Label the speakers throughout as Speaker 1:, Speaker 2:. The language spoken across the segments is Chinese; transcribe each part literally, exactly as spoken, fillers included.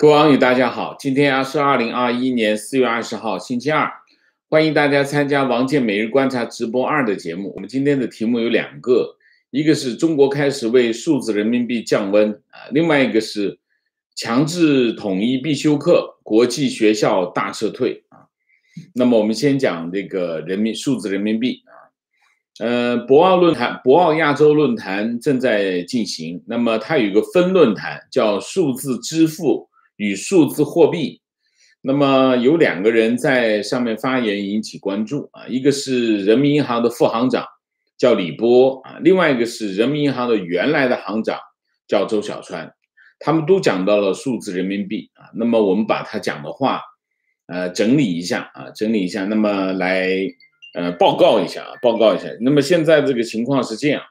Speaker 1: 各位网友，大家好，今天啊是二零二一年四月二十号，星期二，欢迎大家参加王健每日观察直播二的节目。我们今天的题目有两个，一个是中国开始为数字人民币降温啊，另外一个是强制统一必修课，国际学校大撤退啊。那么我们先讲这个人民数字人民币啊，呃，博鳌论坛、博鳌亚洲论坛正在进行，那么它有一个分论坛叫数字支付与数字货币，那么有两个人在上面发言引起关注啊，一个是人民银行的副行长叫李波啊，另外一个是人民银行的原来的行长叫周小川，他们都讲到了数字人民币啊，那么我们把他讲的话，呃，整理一下啊，整理一下，那么来呃报告一下啊，报告一下。那么现在这个情况是这样，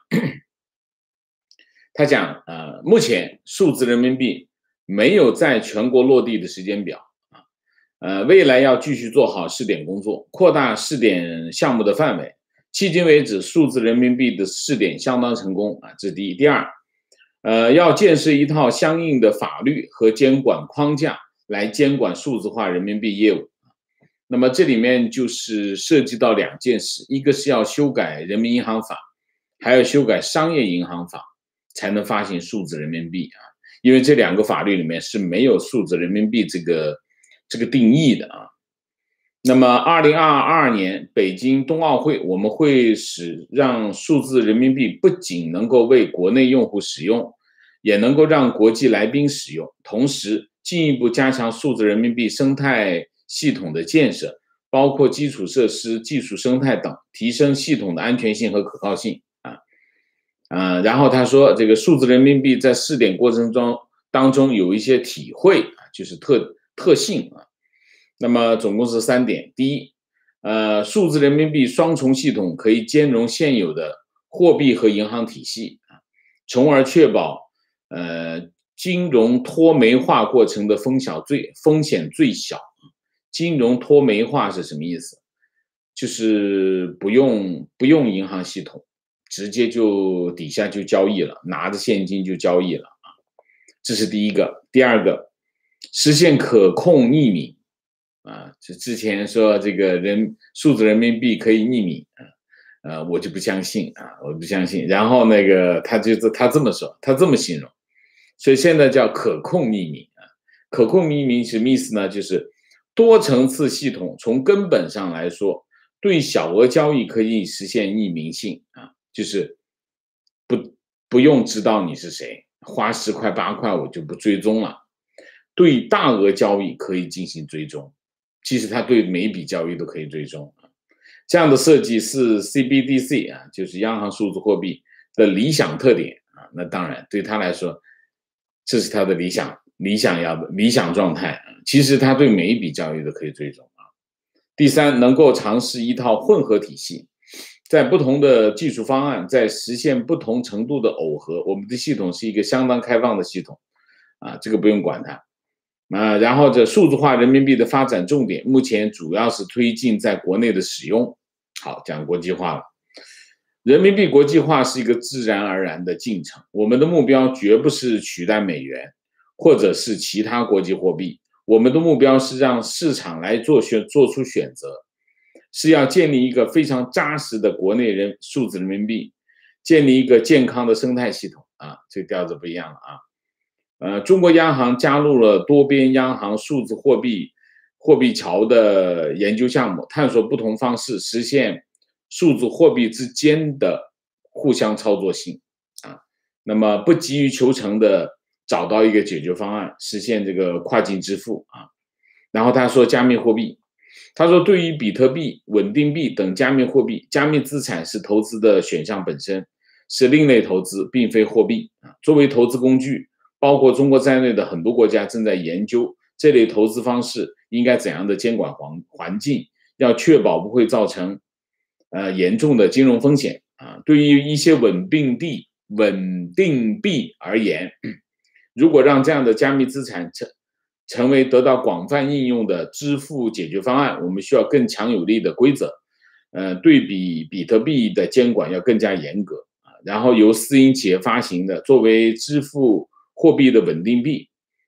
Speaker 1: 他讲呃，目前数字人民币没有在全国落地的时间表啊，呃，未来要继续做好试点工作，扩大试点项目的范围。迄今为止，数字人民币的试点相当成功啊，这是第一。第二，呃，要建设一套相应的法律和监管框架来监管数字化人民币业务。那么这里面就是涉及到两件事，一个是要修改人民银行法，还要修改商业银行法，才能发行数字人民币啊。因为这两个法律里面是没有数字人民币这个这个定义的啊。那么二零二二年北京冬奥会，我们会使让数字人民币不仅能够为国内用户使用，也能够让国际来宾使用，同时进一步加强数字人民币生态系统的建设，包括基础设施、技术生态等，提升系统的安全性和可靠性啊。啊，然后他说，这个数字人民币在试点过程中当中有一些体会啊，就是特特性啊。那么总共是三点：第一，呃，数字人民币双重系统可以兼容现有的货币和银行体系啊，从而确保呃金融脱媒化过程的风险最风险最小。金融脱媒化是什么意思？就是不用不用银行系统。直接就底下就交易了，拿着现金就交易了啊，这是第一个。第二个，实现可控匿名啊，就之前说这个人数字人民币可以匿名啊，呃，我就不相信啊，我不相信。然后那个他就他这么说，他这么形容，所以现在叫可控匿名啊。可控匿名什么意思呢？就是多层次系统从根本上来说，对小额交易可以实现匿名性啊。就是不不用知道你是谁，花十块八块我就不追踪了。对大额交易可以进行追踪，其实它对每一笔交易都可以追踪。这样的设计是 C B D C 啊，就是央行数字货币的理想特点啊。那当然对他来说，这是他的理想理想要的理想状态。其实他对每一笔交易都可以追踪啊。第三，能够尝试一套混合体系。在不同的技术方案，在实现不同程度的耦合，我们的系统是一个相当开放的系统，啊，这个不用管它，啊，然后这数字化人民币的发展重点，目前主要是推进在国内的使用。好，讲国际化了，人民币国际化是一个自然而然的进程，我们的目标绝不是取代美元，或者是其他国际货币，我们的目标是让市场来做选做出选择。是要建立一个非常扎实的国内人数字人民币，建立一个健康的生态系统啊，这个调子不一样了啊。呃，中国央行加入了多边央行数字货币货币桥的研究项目，探索不同方式实现数字货币之间的互相操作性啊。那么不急于求成的找到一个解决方案，实现这个跨境支付啊。然后他说加密货币。他说，对于比特币、稳定币等加密货币，加密资产是投资的选项本身，是另类投资，并非货币啊。作为投资工具，包括中国在内的很多国家正在研究这类投资方式应该怎样的监管环环境，要确保不会造成呃严重的金融风险啊。对于一些稳定币、稳定币而言，如果让这样的加密资产成成为得到广泛应用的支付解决方案，我们需要更强有力的规则，呃，对比比特币的监管要更加严格啊。然后由私营企业发行的作为支付货币的稳定币，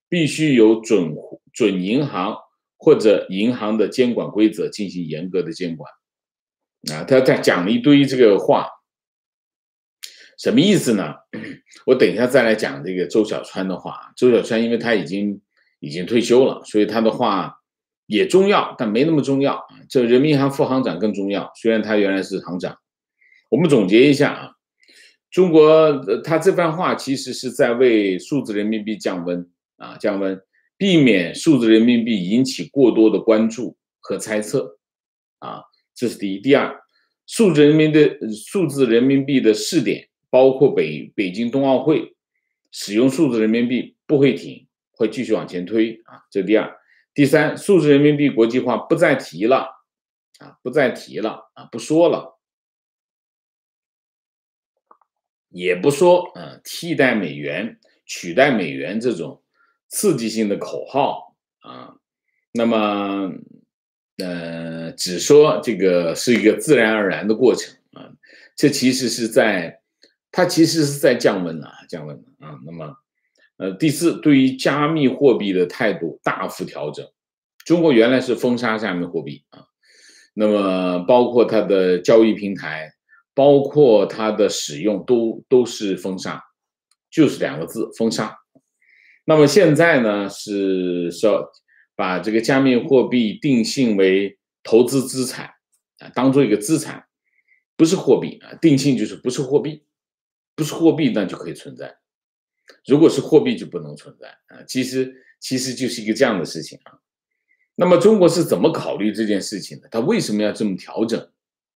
Speaker 1: 必须有准准银行或者银行的监管规则进行严格的监管。啊，他他讲了一堆这个话，什么意思呢？我等一下再来讲这个周小川的话。周小川因为他已经已经退休了，所以他的话也重要，但没那么重要。这人民银行副行长更重要，虽然他原来是行长。我们总结一下啊，中国他这番话其实是在为数字人民币降温啊，降温，避免数字人民币引起过多的关注和猜测啊，这是第一。第二，数字人民的数字人民币的试点，包括北北京冬奥会，使用数字人民币不会停，会继续往前推啊，这是第二。第三，数字人民币国际化不再提了啊，不再提了啊，不说了。也不说，呃，替代美元、取代美元这种刺激性的口号啊，那么，呃，只说这个是一个自然而然的过程啊，这其实是在，它其实是在降温啊，降温啊。那么，呃，第四，对于加密货币的态度大幅调整，中国原来是封杀加密货币啊，那么包括它的交易平台。包括它的使用都都是封杀，就是两个字，封杀。那么现在呢，是说把这个加密货币定性为投资资产啊，当做一个资产，不是货币啊，定性就是不是货币，不是货币那就可以存在，如果是货币就不能存在啊。其实其实就是一个这样的事情啊。那么中国是怎么考虑这件事情的？它为什么要这么调整？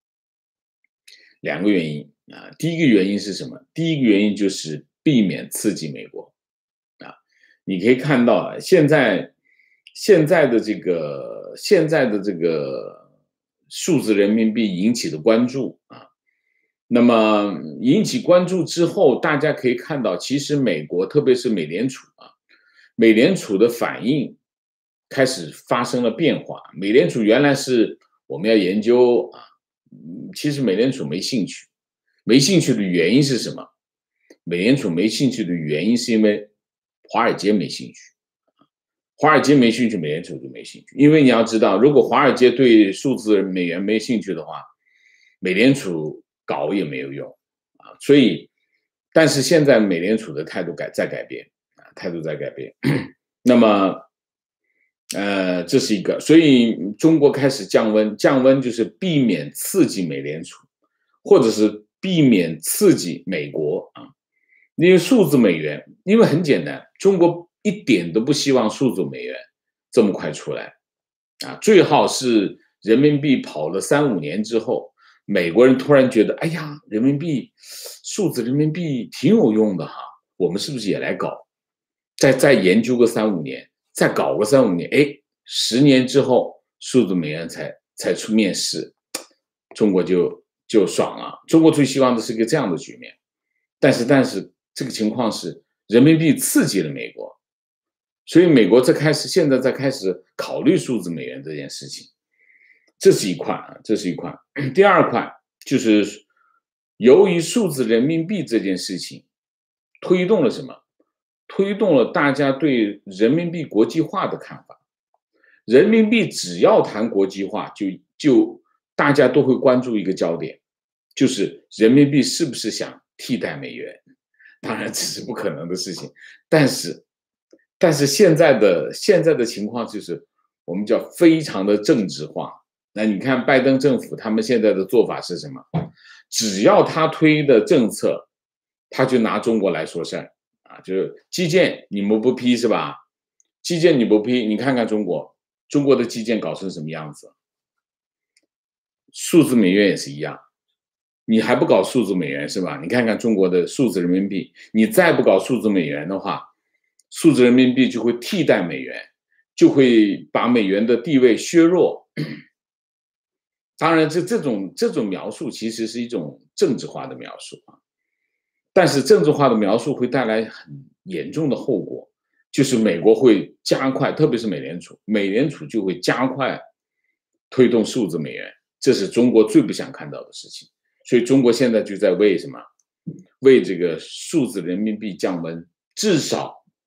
Speaker 1: 两个原因啊，第一个原因是什么？第一个原因就是避免刺激美国啊。你可以看到啊，现在现在的这个现在的这个数字人民币引起的关注啊，那么引起关注之后，大家可以看到，其实美国特别是美联储啊，美联储的反应开始发生了变化。美联储原来是我们要研究啊。其实美联储没兴趣，没兴趣的原因是什么？美联储没兴趣的原因是因为华尔街没兴趣，华尔街没兴趣，美联储就没兴趣。因为你要知道，如果华尔街对数字美元没兴趣的话，美联储搞也没有用啊。所以，但是现在美联储的态度改在改变啊，态度在改变。那么。呃，这是一个，所以中国开始降温，降温就是避免刺激美联储，或者是避免刺激美国啊。因为数字美元，因为很简单，中国一点都不希望数字美元这么快出来啊，最好是人民币跑了三五年之后，美国人突然觉得，哎呀，人民币数字人民币挺有用的哈，我们是不是也来搞？再再研究个三五年。再搞个三五年，哎，十年之后，数字美元才才出面世，中国就就爽了。中国最希望的是一个这样的局面，但是但是这个情况是人民币刺激了美国，所以美国在开始现在在开始考虑数字美元这件事情，这是一块啊，这是一块。第二块就是由于数字人民币这件事情推动了什么？推动了大家对人民币国际化的看法。人民币只要谈国际化，就就大家都会关注一个焦点，就是人民币是不是想替代美元？当然这是不可能的事情，但是但是现在的现在的情况就是我们叫非常的政治化。那你看拜登政府他们现在的做法是什么？只要他推的政策，他就拿中国来说事儿。啊，就是基建你们不批是吧？基建你不批，你看看中国，中国的基建搞成什么样子？数字美元也是一样，你还不搞数字美元是吧？你看看中国的数字人民币，你再不搞数字美元的话，数字人民币就会替代美元，就会把美元的地位削弱。当然，这这种这种描述其实是一种政治化的描述啊。但是政治化的描述会带来很严重的后果，就是美国会加快，特别是美联储，美联储就会加快推动数字美元，这是中国最不想看到的事情。所以中国现在就在为什么？为这个数字人民币降温，至少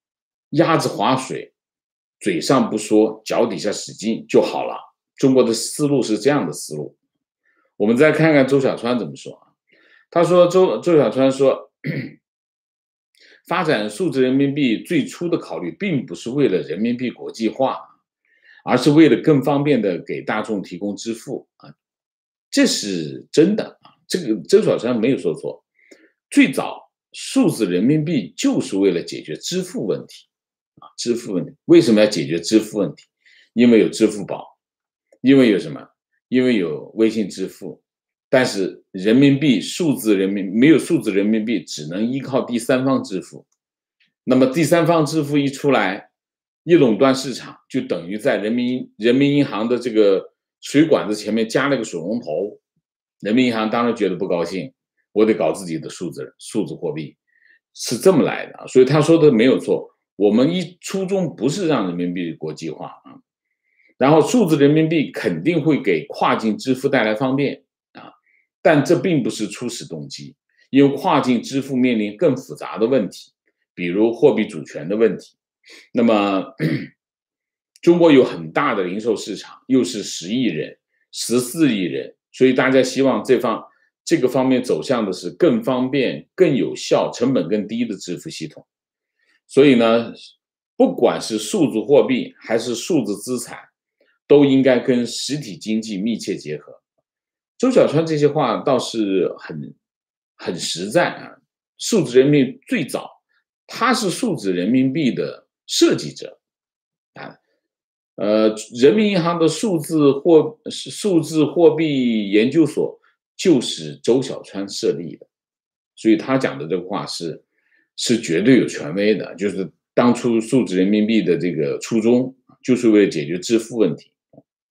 Speaker 1: 鸭子划水，嘴上不说，脚底下使劲就好了。中国的思路是这样的思路。我们再看看周小川怎么说啊？他说周周小川说，发展数字人民币最初的考虑并不是为了人民币国际化，而是为了更方便的给大众提供支付啊，这是真的啊。这个周小川没有说错，最早数字人民币就是为了解决支付问题啊，支付问题。为什么要解决支付问题？因为有支付宝，因为有什么？因为有微信支付。但是人民币数字人民没有数字人民币，只能依靠第三方支付。那么第三方支付一出来，一垄断市场，就等于在人民人民银行的这个水管子前面加了个水龙头。人民银行当然觉得不高兴，我得搞自己的数字数字货币，是这么来的。所以他说的没有错，我们一初衷不是让人民币国际化啊。然后数字人民币肯定会给跨境支付带来方便啊，但这并不是初始动机，因为跨境支付面临更复杂的问题，比如货币主权的问题。那么中国有很大的零售市场，又是十亿人、十四亿人，所以大家希望这方这个方面走向的是更方便、更有效、成本更低的支付系统。所以呢，不管是数字货币还是数字资产，都应该跟实体经济密切结合。周小川这些话倒是很很实在啊。数字人民币最早，他是数字人民币的设计者啊。呃，人民银行的数字货数字货币研究所就是周小川设立的，所以他讲的这个话是是绝对有权威的。就是当初数字人民币的这个初衷，就是为了解决支付问题。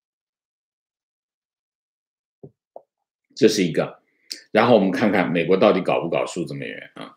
Speaker 1: 这是一个。然后我们看看美国到底搞不搞数字美元啊？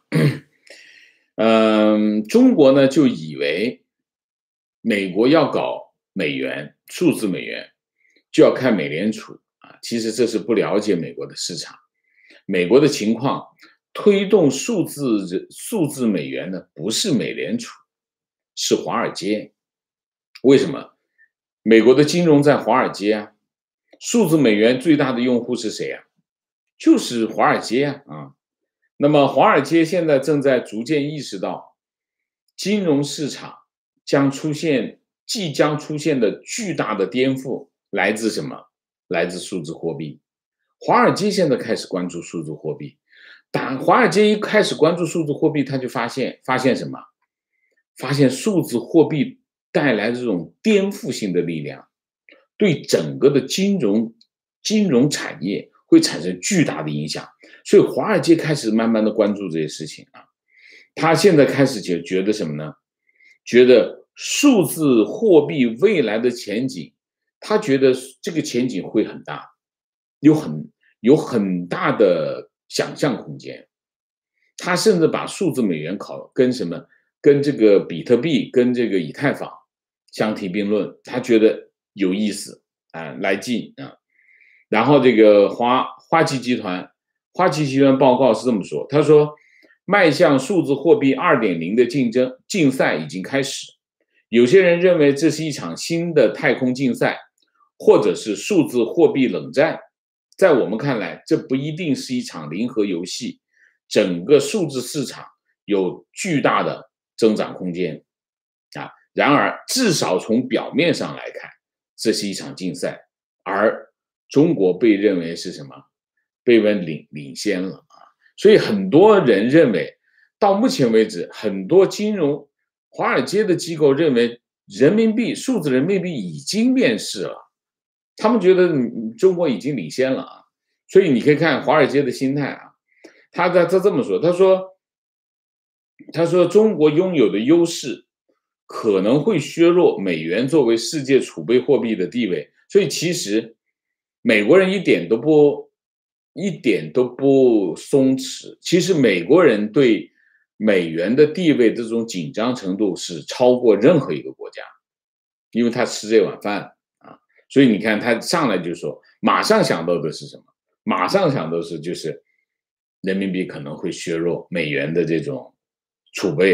Speaker 1: 嗯，中国呢就以为美国要搞美元，数字美元就要看美联储啊，其实这是不了解美国的市场。美国的情况，推动数字数字美元的不是美联储，是华尔街。为什么？美国的金融在华尔街啊，数字美元最大的用户是谁啊？就是华尔街啊。啊那么华尔街现在正在逐渐意识到，金融市场将出现即将出现的巨大的颠覆来自什么？来自数字货币。华尔街现在开始关注数字货币，当华尔街一开始关注数字货币，他就发现发现什么？发现数字货币带来这种颠覆性的力量，对整个的金融金融产业会产生巨大的影响。所以华尔街开始慢慢的关注这些事情啊。他现在开始就觉得什么呢？觉得数字货币未来的前景，他觉得这个前景会很大，有很有很大的想象空间。他甚至把数字美元考跟什么跟这个比特币跟这个以太坊相提并论，他觉得有意思啊，来劲啊。然后这个花花旗集团花旗集团报告是这么说，他说迈向数字货币 二点零 的竞争竞赛已经开始，有些人认为这是一场新的太空竞赛，或者是数字货币冷战。在我们看来，这不一定是一场零和游戏，整个数字市场有巨大的增长空间啊。然而至少从表面上来看，这是一场竞赛，而中国被认为是什么？被人领领先了啊。所以很多人认为，到目前为止，很多金融华尔街的机构认为人民币数字人民币已经面世了，他们觉得中国已经领先了啊。所以你可以看华尔街的心态啊，他他他这么说，他说他说中国拥有的优势可能会削弱美元作为世界储备货币的地位。所以其实美国人一点都不一点都不松弛，其实美国人对美元的地位这种紧张程度是超过任何一个国家，因为他吃这碗饭啊。所以你看他上来就说，马上想到的是什么？马上想到的是就是人民币可能会削弱美元的这种储备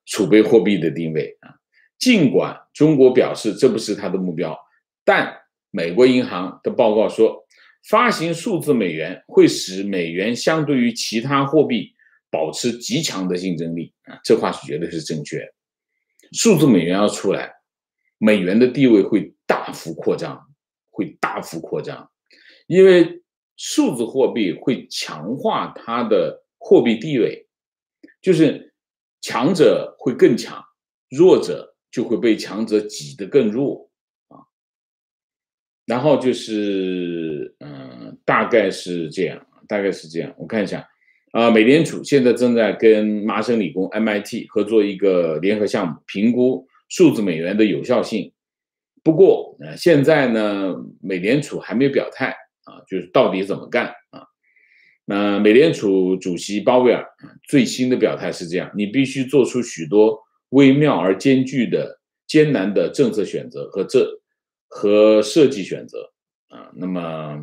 Speaker 1: 储备货币的定位啊。尽管中国表示这不是它的目标，但美国银行的报告说，发行数字美元会使美元相对于其他货币保持极强的竞争力啊，这话是绝对是正确的。数字美元要出来，美元的地位会大幅扩张，会大幅扩张，因为数字货币会强化它的货币地位，就是强者会更强，弱者就会被强者挤得更弱啊。然后就是，嗯，大概是这样，大概是这样。我看一下，啊、呃，美联储现在正在跟麻省理工 M I T 合作一个联合项目，评估数字美元的有效性。不过，呃，现在呢，美联储还没有表态啊，就是到底怎么干啊？那美联储主席鲍威尔最新的表态是这样：你必须做出许多微妙而艰巨的、艰难的政策选择和这和设计选择啊。那么，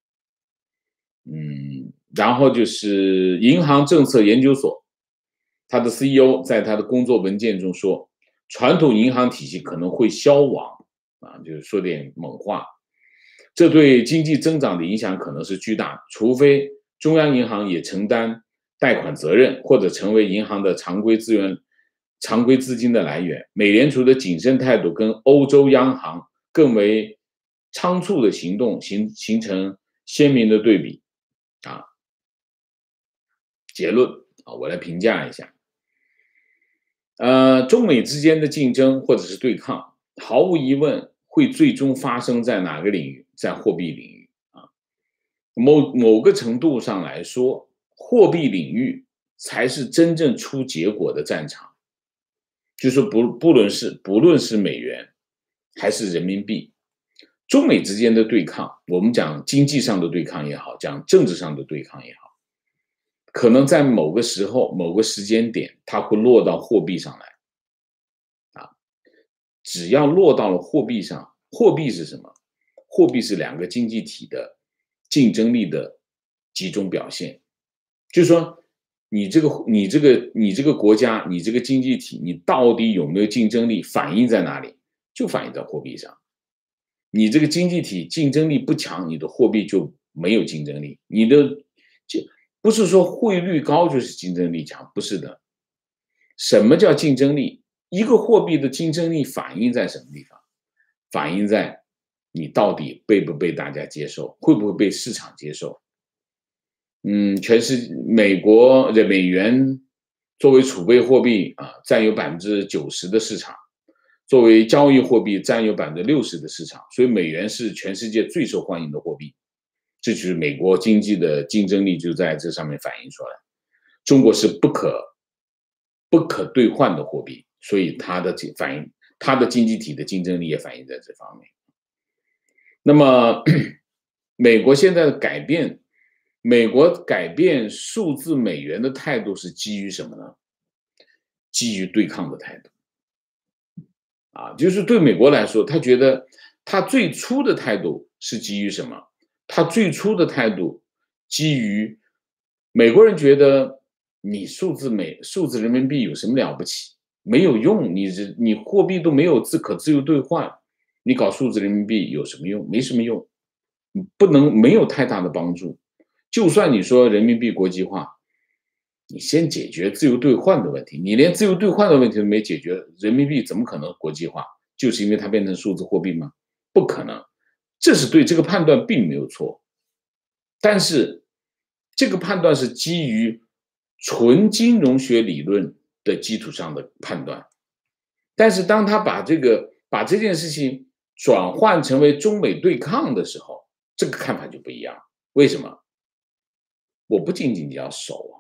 Speaker 1: 嗯，然后就是银行政策研究所，他的 C E O 在他的工作文件中说，传统银行体系可能会消亡啊，就是说点猛话。这对经济增长的影响可能是巨大的，除非中央银行也承担贷款责任，或者成为银行的常规资源、常规资金的来源。美联储的谨慎态度跟欧洲央行更为仓促的行动形形成鲜明的对比啊。结论啊，我来评价一下。呃，中美之间的竞争或者是对抗，毫无疑问会最终发生在哪个领域？在货币领域啊。某某个程度上来说，货币领域才是真正出结果的战场。就是不不论是不论是美元还是人民币，中美之间的对抗，我们讲经济上的对抗也好，讲政治上的对抗也好，可能在某个时候、某个时间点，它会落到货币上来啊。只要落到了货币上，货币是什么？货币是两个经济体的竞争力的集中表现。就是说，你这个你这个你这个国家，你这个经济体，你到底有没有竞争力，反映在哪里？就反映在货币上。你这个经济体竞争力不强，你的货币就没有竞争力。你的就不是说汇率高就是竞争力强，不是的。什么叫竞争力？一个货币的竞争力反映在什么地方？反映在你到底被不被大家接受，会不会被市场接受？嗯，全世美国的美元作为储备货币啊，占有百分之九十的市场，作为交易货币占有百分之六十的市场，所以美元是全世界最受欢迎的货币。这就是美国经济的竞争力就在这上面反映出来。中国是不可不可兑换的货币，所以它的反映，它的经济体的竞争力也反映在这方面。那么，美国现在的改变，美国改变数字美元的态度是基于什么呢？基于对抗的态度。啊，就是对美国来说，他觉得他最初的态度是基于什么？他最初的态度基于美国人觉得你数字美数字人民币有什么了不起？没有用，你你货币都没有自可自由兑换，你搞数字人民币有什么用？没什么用，不能没有太大的帮助。就算你说人民币国际化，你先解决自由兑换的问题，你连自由兑换的问题都没解决，人民币怎么可能国际化？就是因为它变成数字货币吗？不可能。这是对这个判断并没有错，但是这个判断是基于纯金融学理论的基础上的判断。但是当他把这个把这件事情转换成为中美对抗的时候，这个看法就不一样。为什么？我不仅仅要守啊。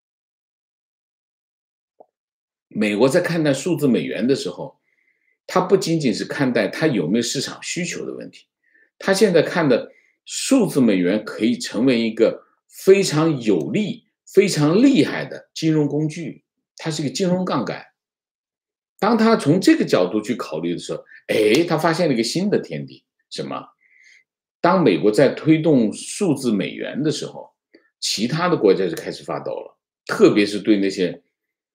Speaker 1: 美国在看待数字美元的时候，它不仅仅是看待它有没有市场需求的问题，它现在看的数字美元可以成为一个非常有利、非常厉害的金融工具，它是一个金融杠杆。当他从这个角度去考虑的时候，哎，他发现了一个新的天地，什么？当美国在推动数字美元的时候，其他的国家就开始发抖了，特别是对那些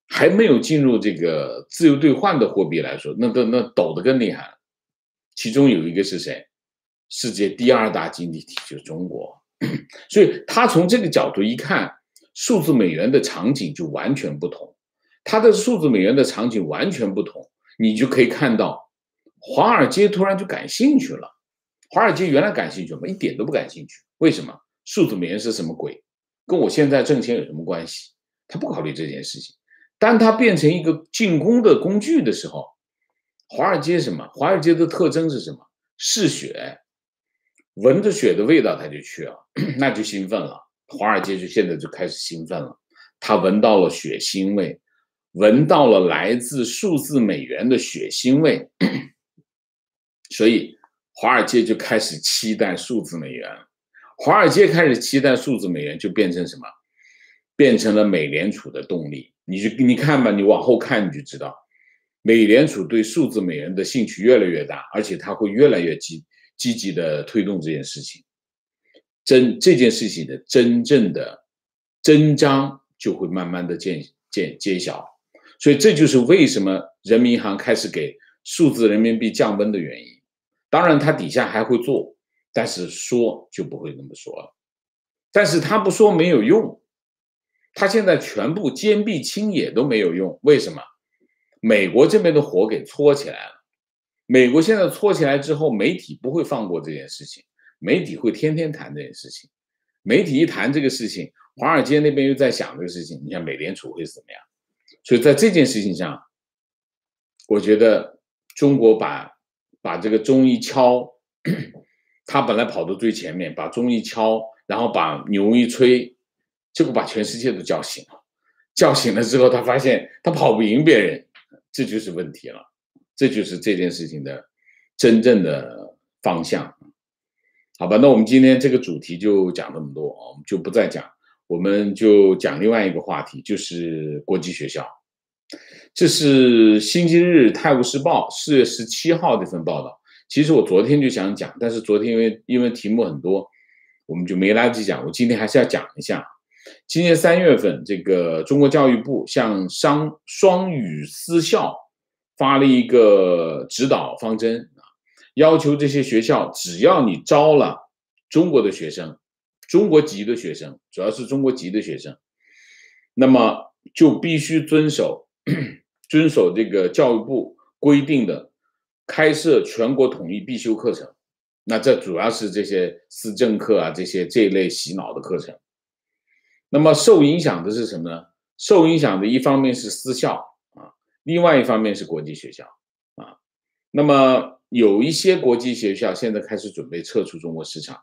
Speaker 1: 还没有进入这个自由兑换的货币来说，那那那抖得更厉害了。其中有一个是谁？世界第二大经济体就是中国。所以他从这个角度一看，数字美元的场景就完全不同。它的数字美元的场景完全不同，你就可以看到，华尔街突然就感兴趣了。华尔街原来感兴趣吗？一点都不感兴趣。为什么？数字美元是什么鬼？跟我现在挣钱有什么关系？他不考虑这件事情。当它变成一个进攻的工具的时候，华尔街什么？华尔街的特征是什么？嗜血，闻着血的味道他就去了，那就兴奋了。华尔街就现在就开始兴奋了，他闻到了血腥味，闻到了来自数字美元的血腥味，所以华尔街就开始期待数字美元。华尔街开始期待数字美元，就变成什么？变成了美联储的动力。你就你看吧，你往后看你就知道，美联储对数字美元的兴趣越来越大，而且它会越来越积积极的推动这件事情。真这件事情的真正的真章就会慢慢的见见揭晓。所以这就是为什么人民银行开始给数字人民币降温的原因。当然它底下还会做，但是说就不会那么说了。但是他不说没有用，他现在全部坚壁清野都没有用。为什么？美国这边的火给搓起来了。美国现在搓起来之后，媒体不会放过这件事情，媒体会天天谈这件事情。媒体一谈这个事情，华尔街那边又在想这个事情，你看美联储会怎么样？所以在这件事情上，我觉得中国把把这个钟一敲，他本来跑到最前面，把钟一敲，然后把牛一吹，结果把全世界都叫醒了。叫醒了之后，他发现他跑不赢别人，这就是问题了。这就是这件事情的真正的方向。好吧，那我们今天这个主题就讲这么多，我们就不再讲，我们就讲另外一个话题，就是国际学校。这是星期日《泰晤士报》四月十七号这份报道。其实我昨天就想讲，但是昨天因为因为题目很多，我们就没来得及讲。我今天还是要讲一下。今年三月份，这个中国教育部向商双语私校发了一个指导方针，要求这些学校，只要你招了中国的学生，中国籍的学生，主要是中国籍的学生，那么就必须遵守遵守这个教育部规定的开设全国统一必修课程。那这主要是这些思政课啊，这些这一类洗脑的课程。那么受影响的是什么呢？受影响的一方面是私校啊，另外一方面是国际学校啊。那么有一些国际学校现在开始准备撤出中国市场。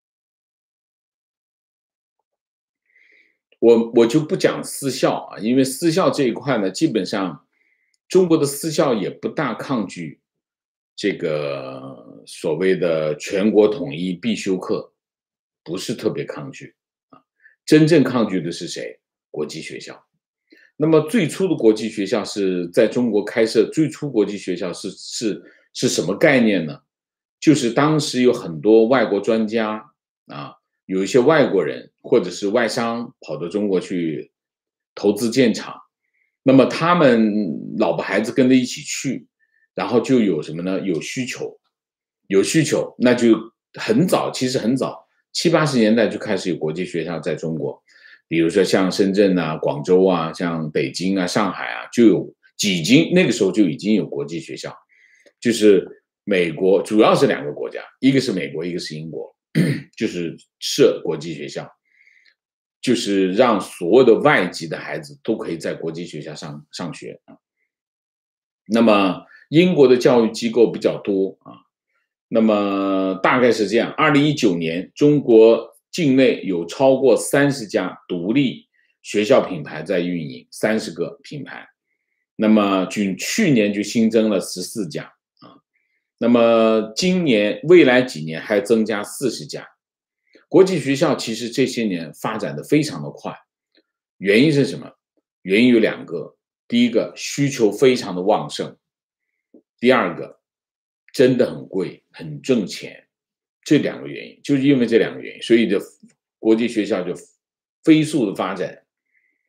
Speaker 1: 我我就不讲私校啊，因为私校这一块呢，基本上中国的私校也不大抗拒这个所谓的全国统一必修课，不是特别抗拒。真正抗拒的是谁？国际学校。那么最初的国际学校是在中国开设，最初国际学校是是是什么概念呢？就是当时有很多外国专家啊，有一些外国人或者是外商跑到中国去投资建厂，那么他们老婆孩子跟着一起去，然后就有什么呢？有需求，有需求，那就很早，其实很早。七八十年代就开始有国际学校在中国，比如说像深圳啊、广州啊、像北京啊、上海啊，就有几经那个时候就已经有国际学校，就是美国主要是两个国家，一个是美国，一个是英国，就是设国际学校，就是让所有的外籍的孩子都可以在国际学校上上学啊。那么英国的教育机构比较多啊。那么大概是这样，二零一九年中国境内有超过三十家独立学校品牌在运营，三十个品牌。那么仅去年就新增了十四家啊。那么今年未来几年还增加四十家。国际学校其实这些年发展的非常的快，原因是什么？原因有两个，第一个需求非常的旺盛，第二个真的很贵，很挣钱，这两个原因，就是因为这两个原因，所以的国际学校就飞速的发展。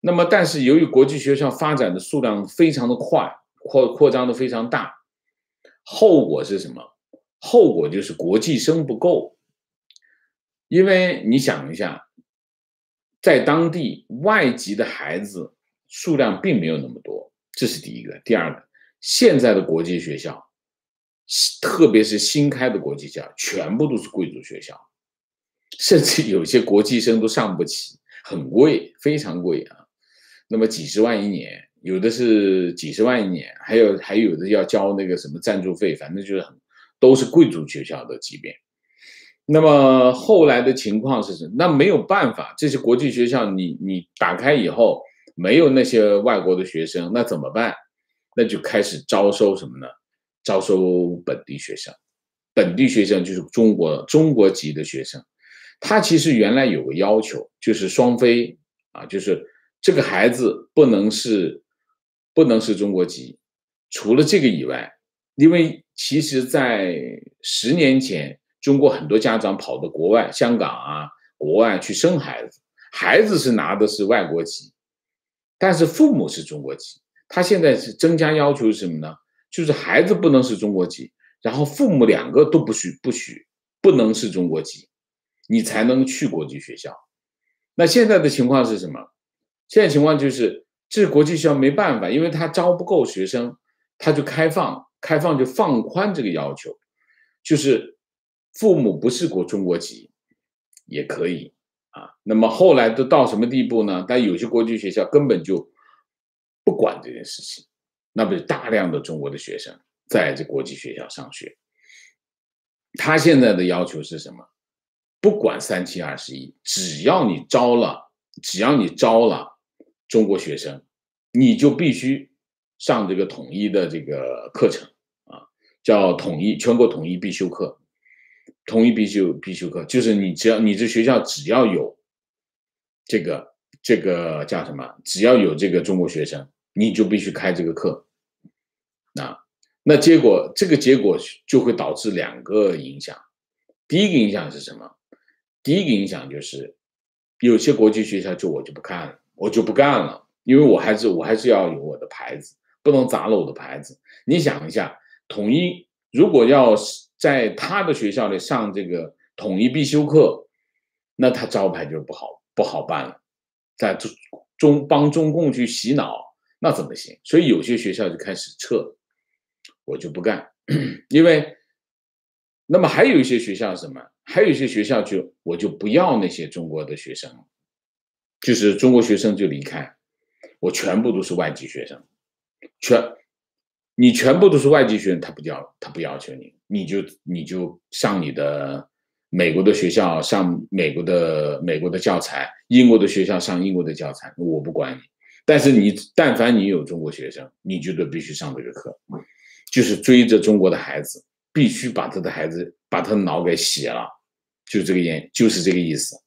Speaker 1: 那么，但是由于国际学校发展的数量非常的快，扩扩张的非常大，后果是什么？后果就是国际生不够。因为你想一下，在当地外籍的孩子数量并没有那么多，这是第一个。第二个，现在的国际学校，特别是新开的国际学校，全部都是贵族学校，甚至有些国际生都上不起，很贵，非常贵啊。那么几十万一年，有的是几十万一年，还有还有的要交那个什么赞助费，反正就是很都是贵族学校的级别。那么后来的情况是什么？那没有办法，这些国际学校你你打开以后没有那些外国的学生，那怎么办？那就开始招收什么呢？招收本地学生。本地学生就是中国中国籍的学生。他其实原来有个要求，就是双非啊，就是这个孩子不能是不能是中国籍。除了这个以外，因为其实在十年前，中国很多家长跑到国外，香港啊，国外去生孩子，孩子是拿的是外国籍，但是父母是中国籍。他现在是增加要求是什么呢？就是孩子不能是中国籍，然后父母两个都不许不许不能是中国籍，你才能去国际学校。那现在的情况是什么？现在情况就是这国际学校没办法，因为他招不够学生，他就开放，开放就放宽这个要求，就是父母不是国中国籍也可以啊。那么后来都到什么地步呢？但有些国际学校根本就不管这件事情，那么大量的中国的学生在这国际学校上学。他现在的要求是什么？不管三七二十一，只要你招了，只要你招了中国学生，你就必须上这个统一的这个课程啊，叫统一全国统一必修课。统一必修必修课就是你只要你这学校只要有这个这个叫什么，只要有这个中国学生，你就必须开这个课啊。那结果这个结果就会导致两个影响。第一个影响是什么？第一个影响就是有些国际学校就我就不看了，我就不干了，因为我还是我还是要有我的牌子，不能砸了我的牌子。你想一下，统一如果要在他的学校里上这个统一必修课，那他招牌就不好不好办了，在中帮中共去洗脑，那怎么行？所以有些学校就开始撤，我就不干，因为那么还有一些学校是什么？还有一些学校就我就不要那些中国的学生，就是中国学生就离开，我全部都是外籍学生，全你全部都是外籍学生，他不要他不要求你，你就你就上你的美国的学校，上美国的美国的教材，英国的学校上英国的教材，我不管你。但是你但凡你有中国学生，你就得必须上这个课，就是追着中国的孩子，必须把他的孩子把他的脑给洗了，就这个意就是这个意思。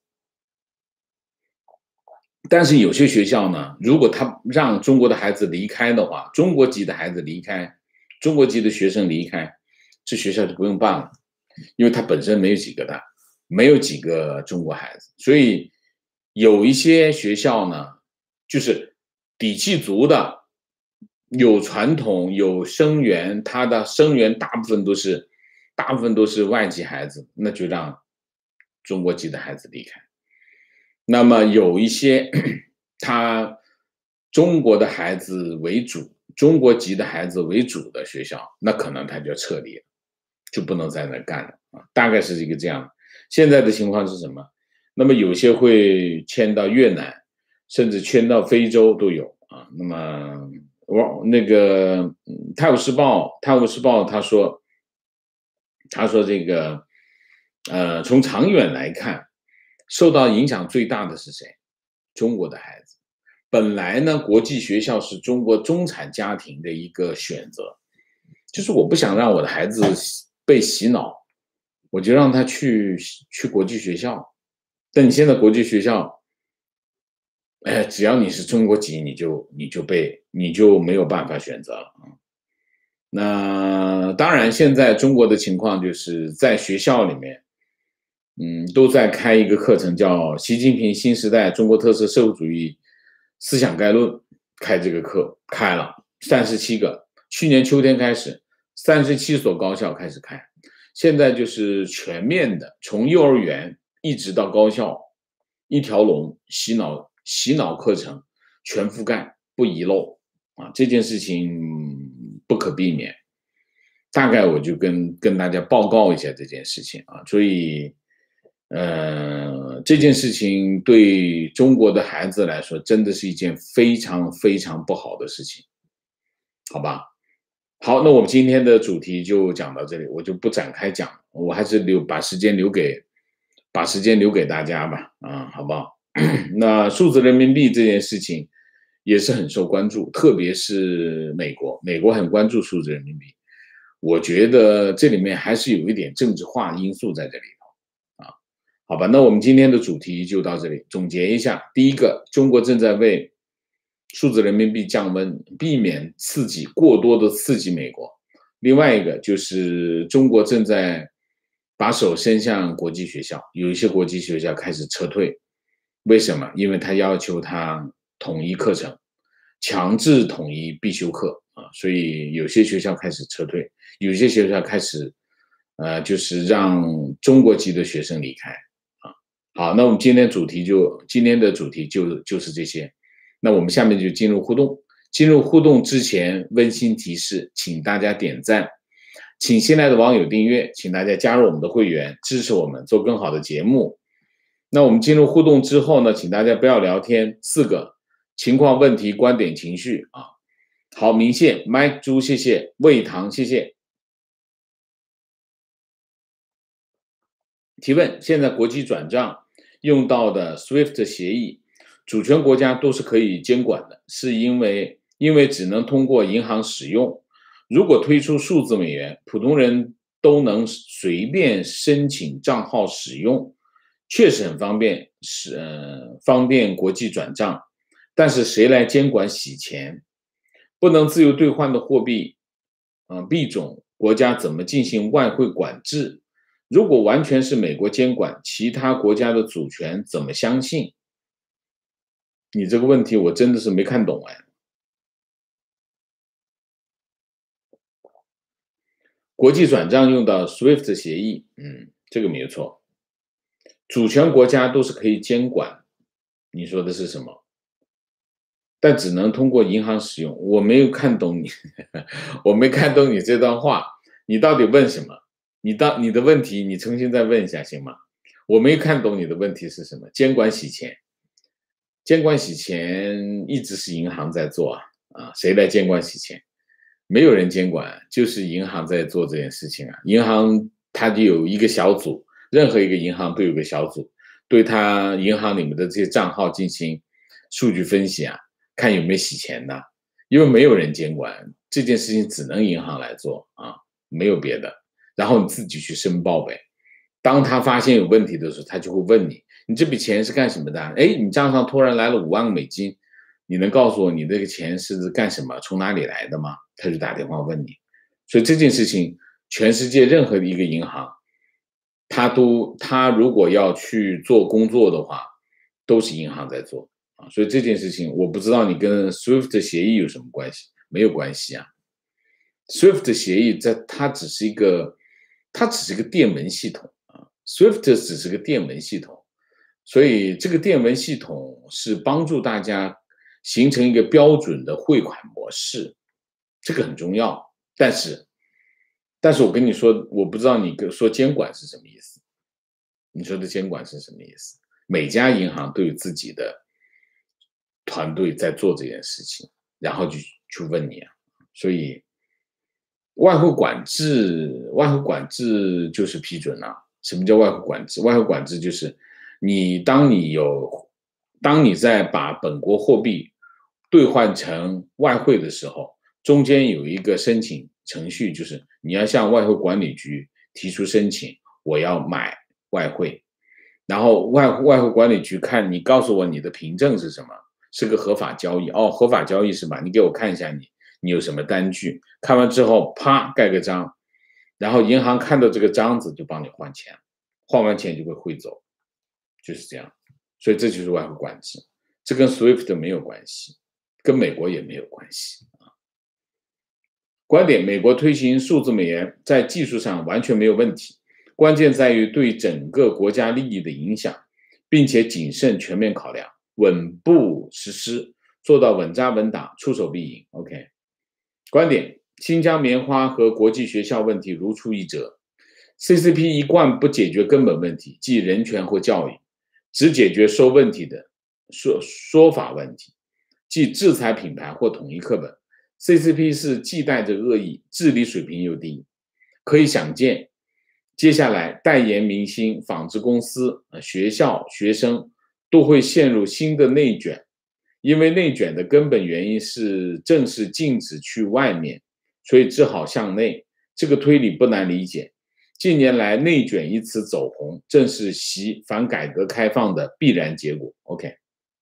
Speaker 1: 但是有些学校呢，如果他让中国的孩子离开的话，中国籍的孩子离开，中国籍的学生离开，这学校就不用办了，因为他本身没有几个的，没有几个中国孩子。所以有一些学校呢，就是底气足的，有传统，有生源，他的生源大部分都是大部分都是外籍孩子，那就让中国籍的孩子离开。那么有一些他中国的孩子为主，中国籍的孩子为主的学校，那可能他就要撤离了，就不能在那干了啊，大概是一个这样。现在的情况是什么？那么有些会迁到越南，甚至迁到非洲都有啊。那么我那个《泰晤士报》，《泰晤士报》他说，他说这个呃，从长远来看，受到影响最大的是谁？中国的孩子。本来呢，国际学校是中国中产家庭的一个选择，就是我不想让我的孩子被洗脑，我就让他去去国际学校。但你现在国际学校，哎，只要你是中国籍，你就你就被你就没有办法选择了啊。那当然，现在中国的情况就是在学校里面。嗯，都在开一个课程，叫《习近平新时代中国特色社会主义思想概论开这个课开了三十七个，去年秋天开始，三十七所高校开始开，现在就是全面的，从幼儿园一直到高校，一条龙洗脑洗脑课程全覆盖，不遗漏啊！这件事情不可避免。大概我就跟跟大家报告一下这件事情啊，所以，呃，这件事情对中国的孩子来说，真的是一件非常非常不好的事情，好吧？好，那我们今天的主题就讲到这里，我就不展开讲，我还是留把时间留给把时间留给大家吧，啊，好不好？那数字人民币这件事情也是很受关注，特别是美国，美国很关注数字人民币。我觉得这里面还是有一点政治化因素在这里头啊，好吧，那我们今天的主题就到这里，总结一下，第一个，中国正在为数字人民币降温，避免刺激过多的刺激美国。另外一个就是中国正在把手伸向国际学校，有一些国际学校开始撤退，为什么？因为他要求他统一课程，强制统一必修课啊，所以有些学校开始撤退。有些学校开始，呃，就是让中国籍的学生离开啊。好，那我们今天主题就今天的主题就就是这些。那我们下面就进入互动。进入互动之前，温馨提示，请大家点赞，请新来的网友订阅，请大家加入我们的会员，支持我们做更好的节目。那我们进入互动之后呢，请大家不要聊天，四个情况、问题、观点、情绪啊。好，明谢麦猪，谢谢魏糖，谢谢。提问：现在国际转账用到的 SWIFT 协议，主权国家都是可以监管的，是因为因为只能通过银行使用。如果推出数字美元，普通人都能随便申请账号使用，确实很方便，是呃方便国际转账。但是谁来监管洗钱？不能自由兑换的货币，嗯、呃，币种，国家怎么进行外汇管制？如果完全是美国监管，其他国家的主权怎么相信？你这个问题我真的是没看懂哎。国际转账用到 SWIFT 协议，嗯，这个没有错。主权国家都是可以监管，你说的是什么？但只能通过银行使用。我没有看懂你，我没看懂你这段话，你到底问什么？你到你的问题，你重新再问一下行吗？我没看懂你的问题是什么？监管洗钱，监管洗钱一直是银行在做啊啊，谁来监管洗钱？没有人监管，就是银行在做这件事情啊。银行它就有一个小组，任何一个银行都有个小组，对它银行里面的这些账号进行数据分析啊，看有没有洗钱的。因为没有人监管这件事情，只能银行来做啊，没有别的。然后你自己去申报呗。当他发现有问题的时候，他就会问你，你这笔钱是干什么的？哎，你账上突然来了五万个美金，你能告诉我你这个钱是干什么，从哪里来的吗？他就打电话问你。所以这件事情，全世界任何的一个银行，他都他如果要去做工作的话，都是银行在做啊。所以这件事情，我不知道你跟 SWIFT 协议有什么关系？没有关系啊。SWIFT 协议在它只是一个，它只是一个电文系统啊 ，SWIFT 只是个电文系统，所以这个电文系统是帮助大家形成一个标准的汇款模式，这个很重要。但是，但是我跟你说，我不知道你说监管是什么意思？你说的监管是什么意思？每家银行都有自己的团队在做这件事情，然后就去问你啊，所以。外汇管制，外汇管制就是批准了、啊。什么叫外汇管制？外汇管制就是你当你有，当你在把本国货币兑换成外汇的时候，中间有一个申请程序，就是你要向外汇管理局提出申请，我要买外汇，然后外外汇管理局看你告诉我你的凭证是什么，是个合法交易哦，合法交易是吧？你给我看一下你。你有什么单据？看完之后，啪盖个章，然后银行看到这个章子就帮你换钱，换完钱就会汇走，就是这样。所以这就是外汇管制。 这跟 SWIFT 没有关系，跟美国也没有关系啊。观点：美国推行数字美元在技术上完全没有问题，关键在于对整个国家利益的影响，并且谨慎全面考量，稳步实施，做到稳扎稳打，出手必赢。OK。观点：新疆棉花和国际学校问题如出一辙 ，C C P 一贯不解决根本问题，即人权或教育，只解决说问题的说说法问题，即制裁品牌或统一课本。C C P 是既带着恶意，治理水平又低，可以想见，接下来代言明星、纺织公司、学校、学生都会陷入新的内卷。因为内卷的根本原因是正是禁止去外面，所以只好向内。这个推理不难理解。近年来内卷一词走红，正是习反改革开放的必然结果。OK。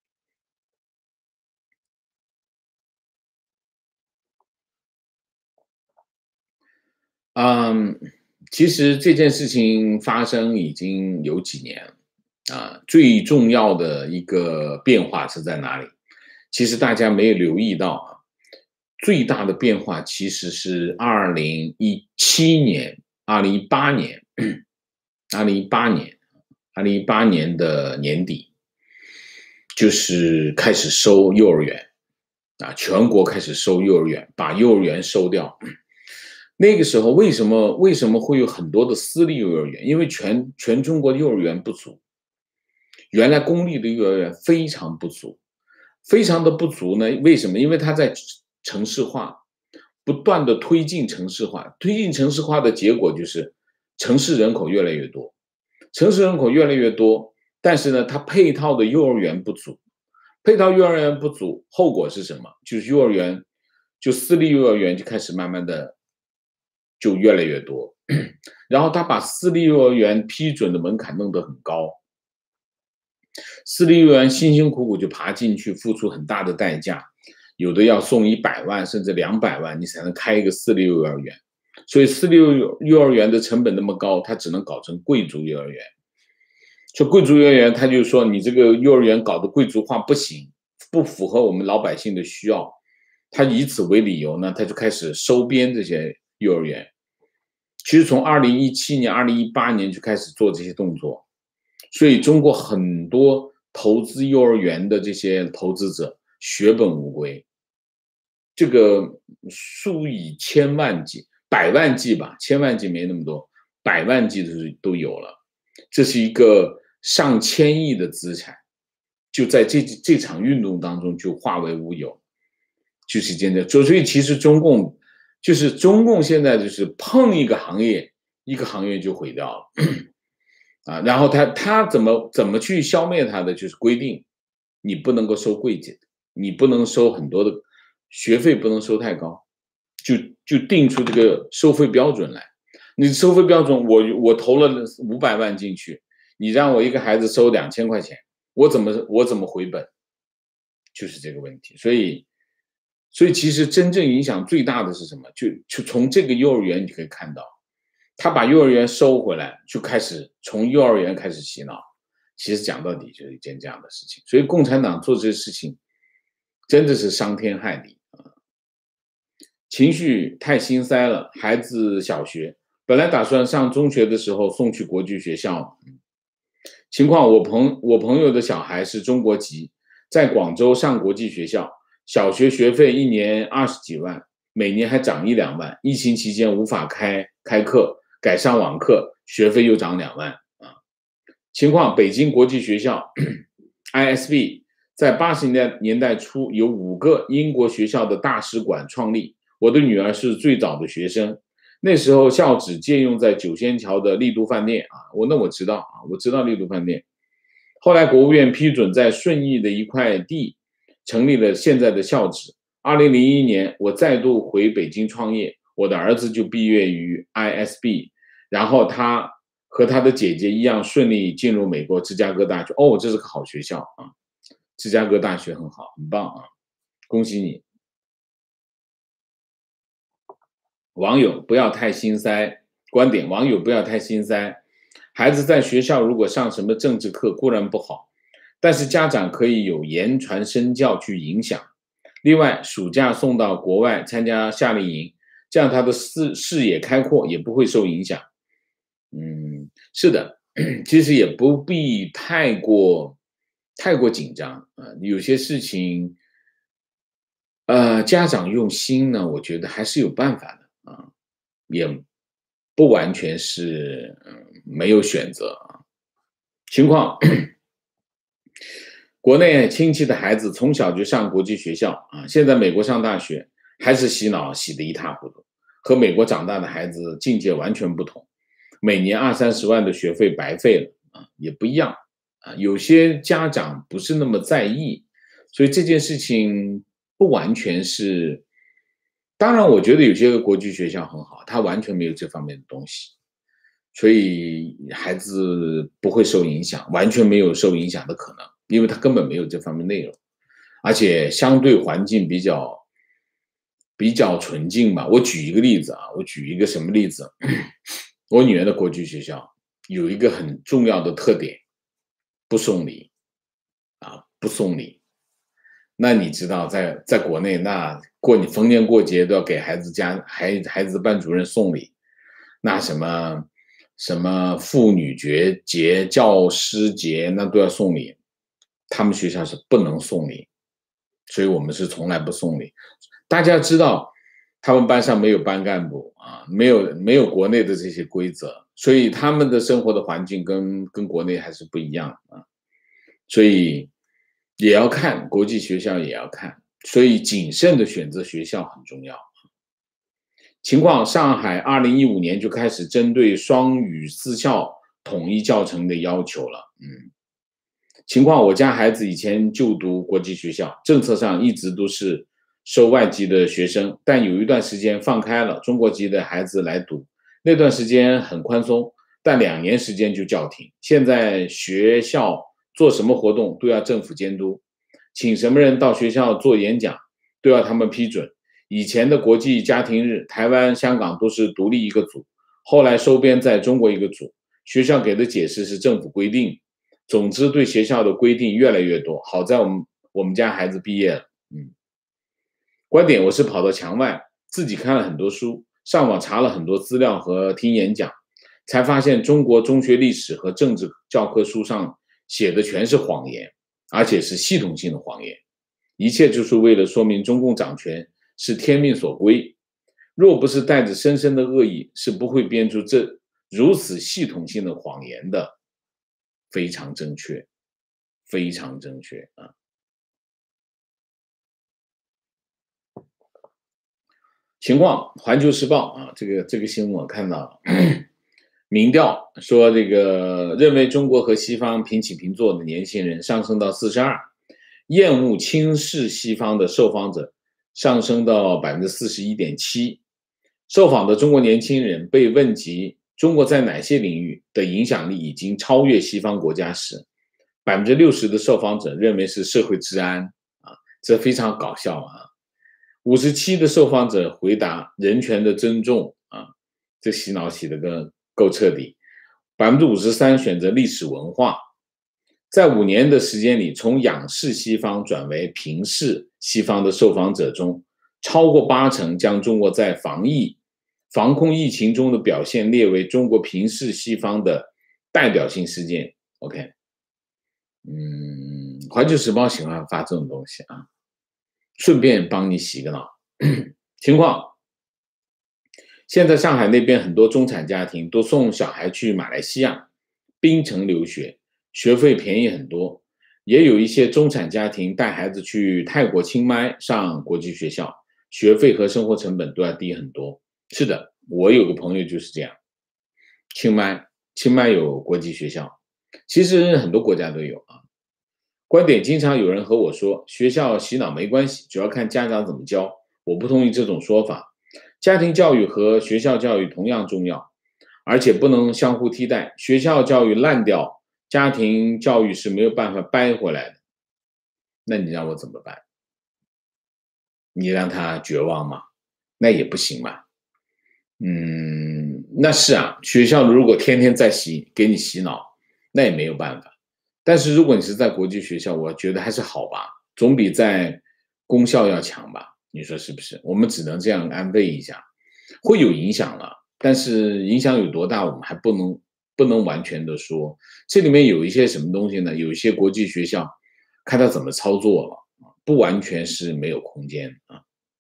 Speaker 1: 嗯，其实这件事情发生已经有几年了啊，最重要的一个变化是在哪里？其实大家没有留意到啊，最大的变化其实是二零一七年、二零一八年、二零一八年、二零一八年的年底，就是开始收幼儿园啊，全国开始收幼儿园，把幼儿园收掉。那个时候为什么为什么会有很多的私立幼儿园？因为全全中国的幼儿园不足，原来公立的幼儿园非常不足。非常的不足呢？为什么？因为它在城市化，不断的推进城市化，推进城市化的结果就是城市人口越来越多，城市人口越来越多，但是呢，它配套的幼儿园不足，配套幼儿园不足，后果是什么？就是幼儿园，就私立幼儿园就开始慢慢的就越来越多，然后他把私立幼儿园批准的门槛弄得很高。私立幼儿园辛辛苦苦就爬进去，付出很大的代价，有的要送一百万甚至两百万，你才能开一个私立幼儿园。所以私立幼儿园的成本那么高，它只能搞成贵族幼儿园。就贵族幼儿园，他就说你这个幼儿园搞得贵族化不行，不符合我们老百姓的需要。他以此为理由呢，他就开始收编这些幼儿园。其实从二零一七年、二零一八年就开始做这些动作。所以中国很多投资幼儿园的这些投资者血本无归，这个数以千万计、百万计吧，千万计没那么多，百万计都是都有了。这是一个上千亿的资产，就在这这场运动当中就化为乌有，就是这样。所以其实中共就是中共现在就是碰一个行业，一个行业就毁掉了。啊，然后他他怎么怎么去消灭它的？就是规定，你不能够收贵价，你不能收很多的学费，不能收太高，就就定出这个收费标准来。你收费标准，我我投了五百万进去，你让我一个孩子收两千块钱，我怎么我怎么回本？就是这个问题。所以，所以其实真正影响最大的是什么？就就从这个幼儿园你可以看到。他把幼儿园收回来，就开始从幼儿园开始洗脑。其实讲到底就是一件这样的事情，所以共产党做这些事情真的是伤天害理啊！情绪太心塞了，孩子小学本来打算上中学的时候送去国际学校，情况我朋我朋友的小孩是中国籍，在广州上国际学校，小学学费一年二十几万，每年还涨一两万，疫情期间无法开开课。改上网课，学费又涨两万啊！情况，北京国际学校 I S B 在八十年代年代初有五个英国学校的大使馆创立，我的女儿是最早的学生。那时候校址借用在九仙桥的丽都饭店啊，我那我知道啊，我知道丽都饭店。后来国务院批准在顺义的一块地成立了现在的校址。二零零一年，我再度回北京创业，我的儿子就毕业于 I S B。然后他和他的姐姐一样顺利进入美国芝加哥大学。哦，这是个好学校啊，芝加哥大学很好，很棒啊，恭喜你。网友不要太心塞，观点：网友不要太心塞。孩子在学校如果上什么政治课固然不好， 但是家长可以有言传身教去影响。另外，暑假送到国外参加夏令营，这样他的视视野开阔，也不会受影响。嗯，是的，其实也不必太过太过紧张啊，有些事情，呃，家长用心呢，我觉得还是有办法的啊，也不完全是嗯没有选择啊。情况，国内亲戚的孩子从小就上国际学校啊，现在美国上大学还是洗脑洗得一塌糊涂，和美国长大的孩子境界完全不同。每年二三十万的学费白费了啊，也不一样啊。有些家长不是那么在意，所以这件事情不完全是。当然，我觉得有些国际学校很好，它完全没有这方面的东西，所以孩子不会受影响，完全没有受影响的可能，因为它根本没有这方面内容，而且相对环境比较比较纯净吧。我举一个例子啊，我举一个什么例子？我女儿的国际学校有一个很重要的特点，不送礼啊，不送礼。那你知道在，在国内，那过你逢年过节都要给孩子家孩孩子班主任送礼，那什么什么妇女节节、教师节，那都要送礼。他们学校是不能送礼，所以我们是从来不送礼。大家知道，他们班上没有班干部啊，没有没有国内的这些规则，所以他们的生活的环境跟跟国内还是不一样啊，所以也要看国际学校也要看，所以谨慎的选择学校很重要。情况，上海二零一五年就开始针对双语私校统一教程的要求了。嗯，情况，我家孩子以前就读国际学校，政策上一直都是收外籍的学生，但有一段时间放开了中国籍的孩子来读，那段时间很宽松，但两年时间就叫停。现在学校做什么活动都要政府监督，请什么人到学校做演讲都要他们批准。以前的国际家庭日，台湾、香港都是独立一个组，后来收编在中国一个组，学校给的解释是政府规定。总之，对学校的规定越来越多。好在我们我们家孩子毕业了。嗯，观点，我是跑到墙外，自己看了很多书，上网查了很多资料和听演讲，才发现中国中学历史和政治教科书上写的全是谎言，而且是系统性的谎言。一切就是为了说明中共掌权是天命所归，若不是带着深深的恶意，是不会编出这如此系统性的谎言的。非常正确，非常正确啊！情况，《环球时报》啊，这个这个新闻我看到了，民调说这个认为中国和西方平起平坐的年轻人上升到四十二，厌恶轻视西方的受访者上升到百分之四十一点七。受访的中国年轻人被问及中国在哪些领域的影响力已经超越西方国家时，百分之六十的受访者认为是社会治安啊，这非常搞笑啊。五十七的受访者回答人权的尊重啊，这洗脑洗得个够彻底。百分之五十三选择历史文化。在五年的时间里，从仰视西方转为平视西方的受访者中，超过八成将中国在防疫、防控疫情中的表现列为中国平视西方的代表性事件。OK， 嗯，环球时报喜欢发这种东西啊，顺便帮你洗个脑。情况，现在上海那边很多中产家庭都送小孩去马来西亚、槟城留学，学费便宜很多。也有一些中产家庭带孩子去泰国清迈上国际学校，学费和生活成本都要低很多。是的，我有个朋友就是这样。清迈，清迈有国际学校，其实很多国家都有啊。观点，经常有人和我说，学校洗脑没关系，主要看家长怎么教。我不同意这种说法。家庭教育和学校教育同样重要，而且不能相互替代。学校教育烂掉，家庭教育是没有办法掰回来的。那你让我怎么办？你让他绝望吗？那也不行嘛。嗯，那是啊，学校如果天天在洗给你洗脑，那也没有办法。 但是如果你是在国际学校，我觉得还是好吧，总比在公校要强吧，你说是不是？我们只能这样安慰一下，会有影响了，但是影响有多大，我们还不能不能完全的说。这里面有一些什么东西呢？有一些国际学校，看他怎么操作了，不完全是没有空间啊。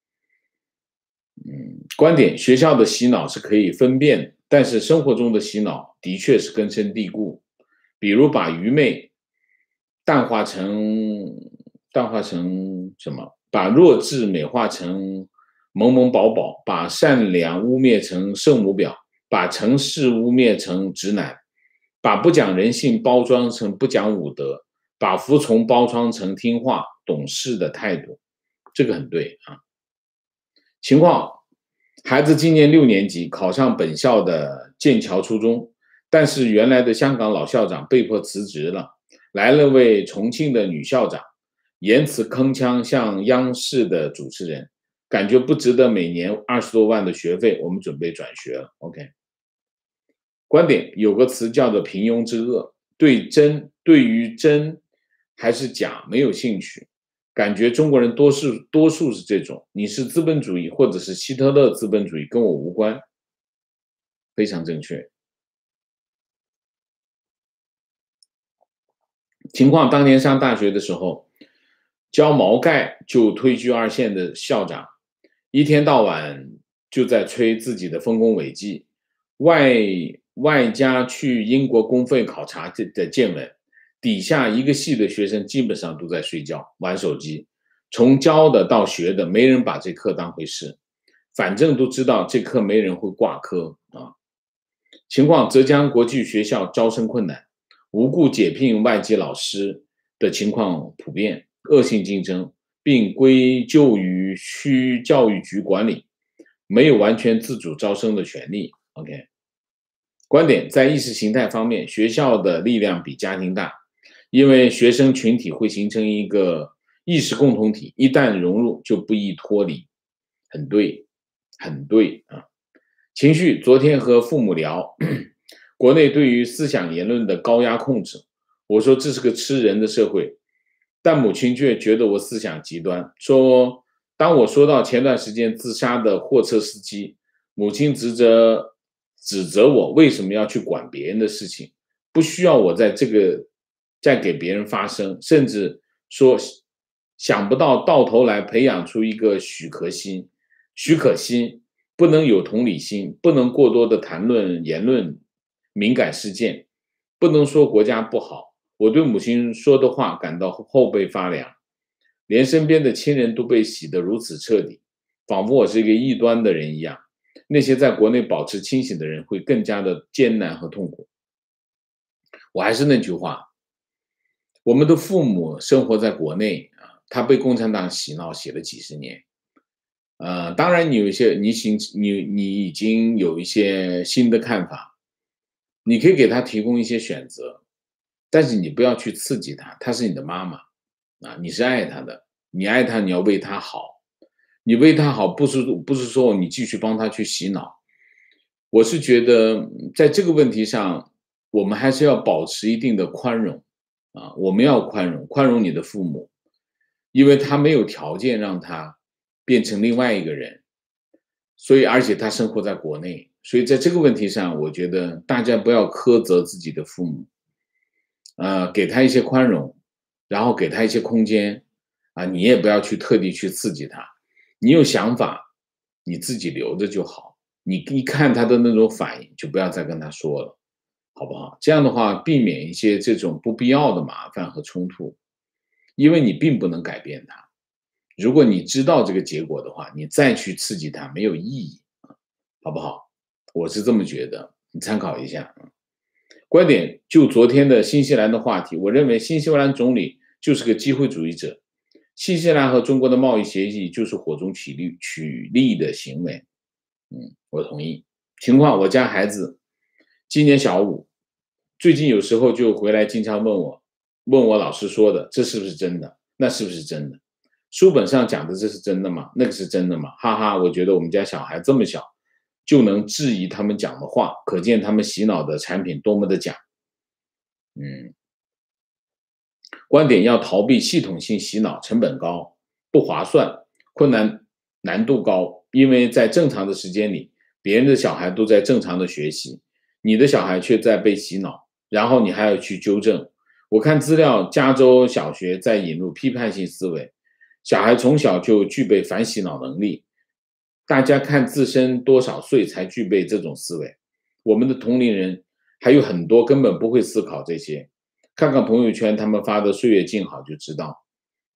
Speaker 1: 嗯，观点：学校的洗脑是可以分辨，但是生活中的洗脑的确是根深蒂固。比如把愚昧淡化成淡化成什么？把弱智美化成萌萌宝宝，把善良污蔑成圣母婊，把诚实污蔑成直男，把不讲人性包装成不讲武德，把服从包装成听话懂事的态度，这个很对啊。情况：孩子今年六年级，考上本校的剑桥初中，但是原来的香港老校长被迫辞职了，来了位重庆的女校长，言辞铿锵，像央视的主持人，感觉不值得每年二十多万的学费，我们准备转学了。OK， 观点：有个词叫做平庸之恶，对真对于真还是假没有兴趣。感觉中国人多数多数是这种，你是资本主义或者是希特勒资本主义跟我无关，非常正确。情况：当年上大学的时候，教毛概就退居二线的校长，一天到晚就在吹自己的丰功伟绩，外外加去英国公费考察的见闻，底下一个系的学生基本上都在睡觉、玩手机，从教的到学的，没人把这课当回事，反正都知道这课没人会挂科啊。情况：浙江国际学校招生困难，无故解聘外籍老师的情况普遍，恶性竞争，并归咎于区教育局管理，没有完全自主招生的权利。OK， 观点：在意识形态方面，学校的力量比家庭大，因为学生群体会形成一个意识共同体，一旦融入就不易脱离。很对，很对啊。情绪：昨天和父母聊国内对于思想言论的高压控制，我说这是个吃人的社会，但母亲却觉得我思想极端，说当我说到前段时间自杀的货车司机，母亲指责指责我为什么要去管别人的事情，不需要我在这个再给别人发声，甚至说想不到到头来培养出一个许可心，许可心不能有同理心，不能过多的谈论言论敏感事件，不能说国家不好。我对母亲说的话感到后背发凉，连身边的亲人都被洗得如此彻底，仿佛我是一个异端的人一样。那些在国内保持清醒的人会更加的艰难和痛苦。我还是那句话，我们的父母生活在国内啊，他被共产党洗脑洗了几十年。呃，当然你有一些你行你你已经有一些新的看法，你可以给他提供一些选择，但是你不要去刺激他，她是你的妈妈啊，你是爱她的，你爱她，你要为她好，你为她好不是不是说你继续帮她去洗脑。我是觉得在这个问题上，我们还是要保持一定的宽容啊，我们要宽容，宽容你的父母，因为他没有条件让他变成另外一个人，所以而且他生活在国内，所以在这个问题上，我觉得大家不要苛责自己的父母，呃，给他一些宽容，然后给他一些空间，啊，你也不要去特地去刺激他，你有想法，你自己留着就好，你一看他的那种反应，就不要再跟他说了，好不好？这样的话，避免一些这种不必要的麻烦和冲突，因为你并不能改变他。如果你知道这个结果的话，你再去刺激他没有意义，好不好？我是这么觉得，你参考一下。观点：就昨天的新西兰的话题，我认为新西兰总理就是个机会主义者，新西兰和中国的贸易协议就是火中取栗取栗的行为。嗯，我同意。情况：我家孩子今年小五，最近有时候就回来，经常问我，问我老师说的，这是不是真的？那是不是真的？书本上讲的这是真的吗？那个是真的吗？哈哈，我觉得我们家小孩这么小就能质疑他们讲的话，可见他们洗脑的产品多么的假。嗯， 观点要逃避系统性洗脑，成本高，不划算，困难难度高，因为在正常的时间里，别人的小孩都在正常的学习，你的小孩却在被洗脑，然后你还要去纠正。我看资料，加州小学在引入批判性思维，小孩从小就具备反洗脑能力。大家看自身多少岁才具备这种思维？我们的同龄人还有很多根本不会思考这些，看看朋友圈他们发的岁月静好就知道。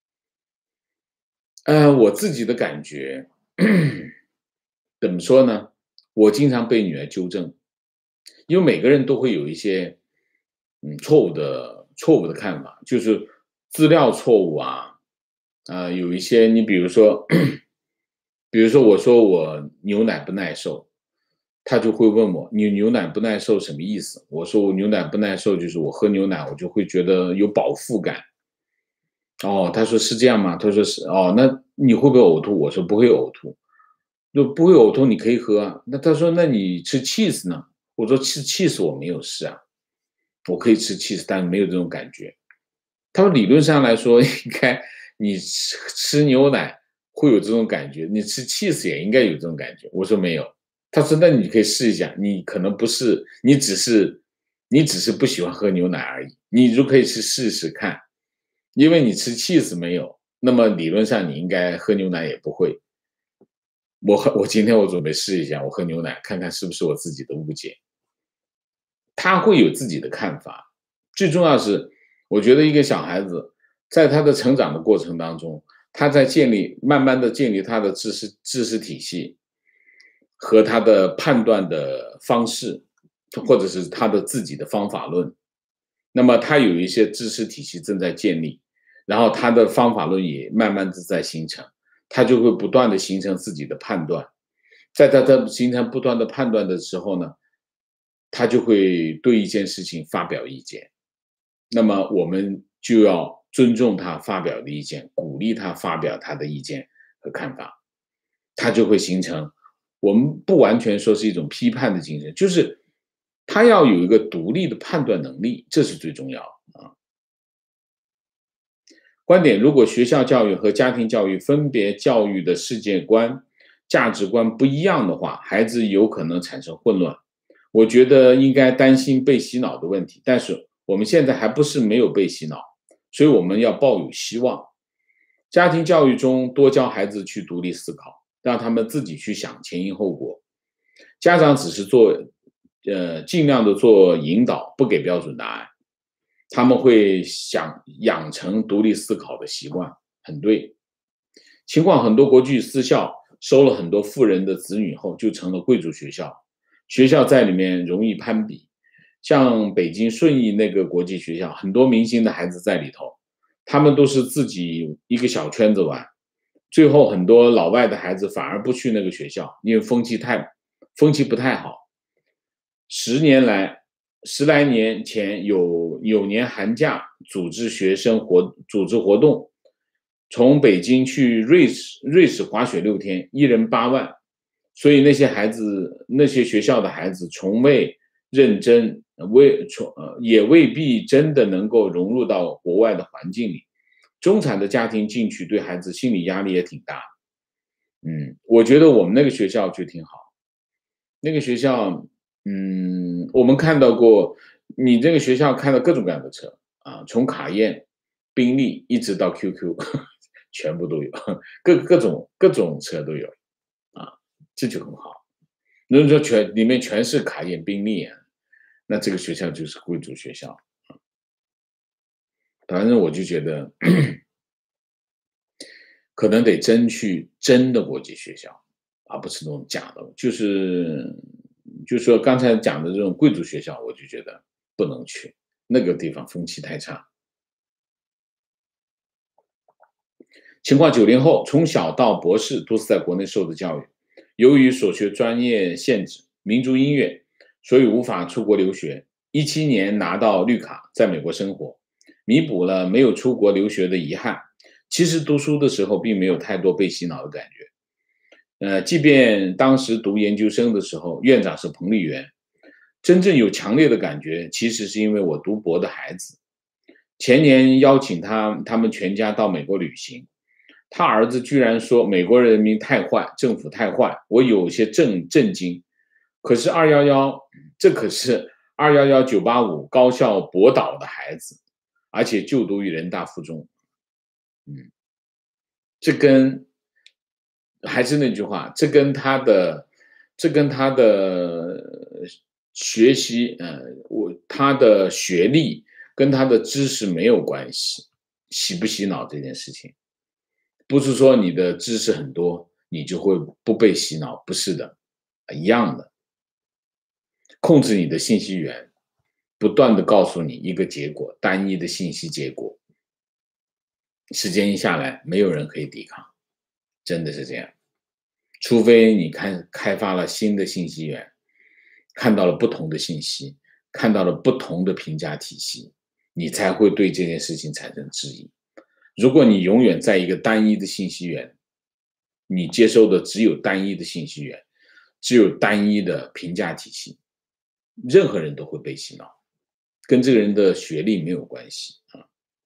Speaker 1: 呃，我自己的感觉怎么说呢？我经常被女儿纠正，因为每个人都会有一些嗯错误的错误的看法，就是资料错误啊，啊、有一些你比如说，比如说我说我牛奶不耐受，他就会问我你牛奶不耐受什么意思？我说我牛奶不耐受就是我喝牛奶我就会觉得有饱腹感。哦，他说是这样吗？他说是。哦，那你会不会呕吐？我说不会呕吐。就不会呕吐，你可以喝啊。那他说那你吃 cheese 呢？我说吃 cheese 我没有试啊，我可以吃 cheese，但是没有这种感觉。他说理论上来说，应该你吃吃牛奶会有这种感觉，你吃 cheese 也应该有这种感觉。我说没有。他说那你可以试一下，你可能不是，你只是你只是不喜欢喝牛奶而已，你就可以去试试看。因为你吃 cheese 没有，那么理论上你应该喝牛奶也不会。我喝我今天我准备试一下，我喝牛奶看看是不是我自己的误解。他会有自己的看法，最重要是，我觉得一个小孩子在他的成长的过程当中，他在建立慢慢的建立他的知识知识体系和他的判断的方式，或者是他的自己的方法论。那么他有一些知识体系正在建立，然后他的方法论也慢慢的在形成，他就会不断的形成自己的判断。在他的形成不断的判断的时候呢，他就会对一件事情发表意见。那么我们就要尊重他发表的意见，鼓励他发表他的意见和看法，他就会形成，我们不完全说是一种批判的精神，就是他要有一个独立的判断能力，这是最重要的啊。观点：如果学校教育和家庭教育分别教育的世界观、价值观不一样的话，孩子有可能产生混乱。我觉得应该担心被洗脑的问题，但是我们现在还不是没有被洗脑，所以我们要抱有希望。家庭教育中多教孩子去独立思考，让他们自己去想前因后果。家长只是做，呃，尽量的做引导，不给标准答案。他们会想养成独立思考的习惯，很对。情况很多国际私校收了很多富人的子女后，就成了贵族学校，学校在里面容易攀比。像北京顺义那个国际学校，很多明星的孩子在里头，他们都是自己一个小圈子玩，最后很多老外的孩子反而不去那个学校，因为风气太风气不太好。十年来，十来年前有有年寒假组织学生活组织活动，从北京去瑞士瑞士滑雪六天，一人八万。所以那些孩子那些学校的孩子从未认真，未从呃也未必真的能够融入到国外的环境里。中产的家庭进去对孩子心理压力也挺大。嗯，我觉得我们那个学校就挺好。那个学校，嗯，我们看到过，你这个学校看到各种各样的车啊，从卡宴、宾利一直到 Q Q，全部都有，各各种各种车都有啊，这就很好。如果说全里面全是卡宴、宾利啊，那这个学校就是贵族学校。反正我就觉得，可能得真去真的国际学校，而不是那种假的。就是就是说刚才讲的这种贵族学校，我就觉得不能去，那个地方风气太差。情况九零后从小到博士都是在国内受的教育，由于所学专业限制，民族音乐，所以无法出国留学。一七年拿到绿卡，在美国生活，弥补了没有出国留学的遗憾。其实读书的时候并没有太多被洗脑的感觉，呃，即便当时读研究生的时候，院长是彭丽媛，真正有强烈的感觉，其实是因为我读博的孩子。 前年邀请他他们全家到美国旅行，他儿子居然说美国人民太坏，政府太坏，我有些震震惊。可是二一一，这可是二一一 九八五高校博导的孩子，而且就读于人大附中。嗯，这跟还是那句话，这跟他的这跟他的学习，呃，我他的学历跟他的知识没有关系，洗不洗脑这件事情，不是说你的知识很多，你就会不被洗脑，不是的，一样的。控制你的信息源，不断的告诉你一个结果，单一的信息结果，时间一下来，没有人可以抵抗，真的是这样。除非你看开发了新的信息源，看到了不同的信息，看到了不同的评价体系，你才会对这件事情产生质疑。如果你永远在一个单一的信息源，你接收的只有单一的信息源，只有单一的评价体系，任何人都会被洗脑，跟这个人的学历没有关系啊。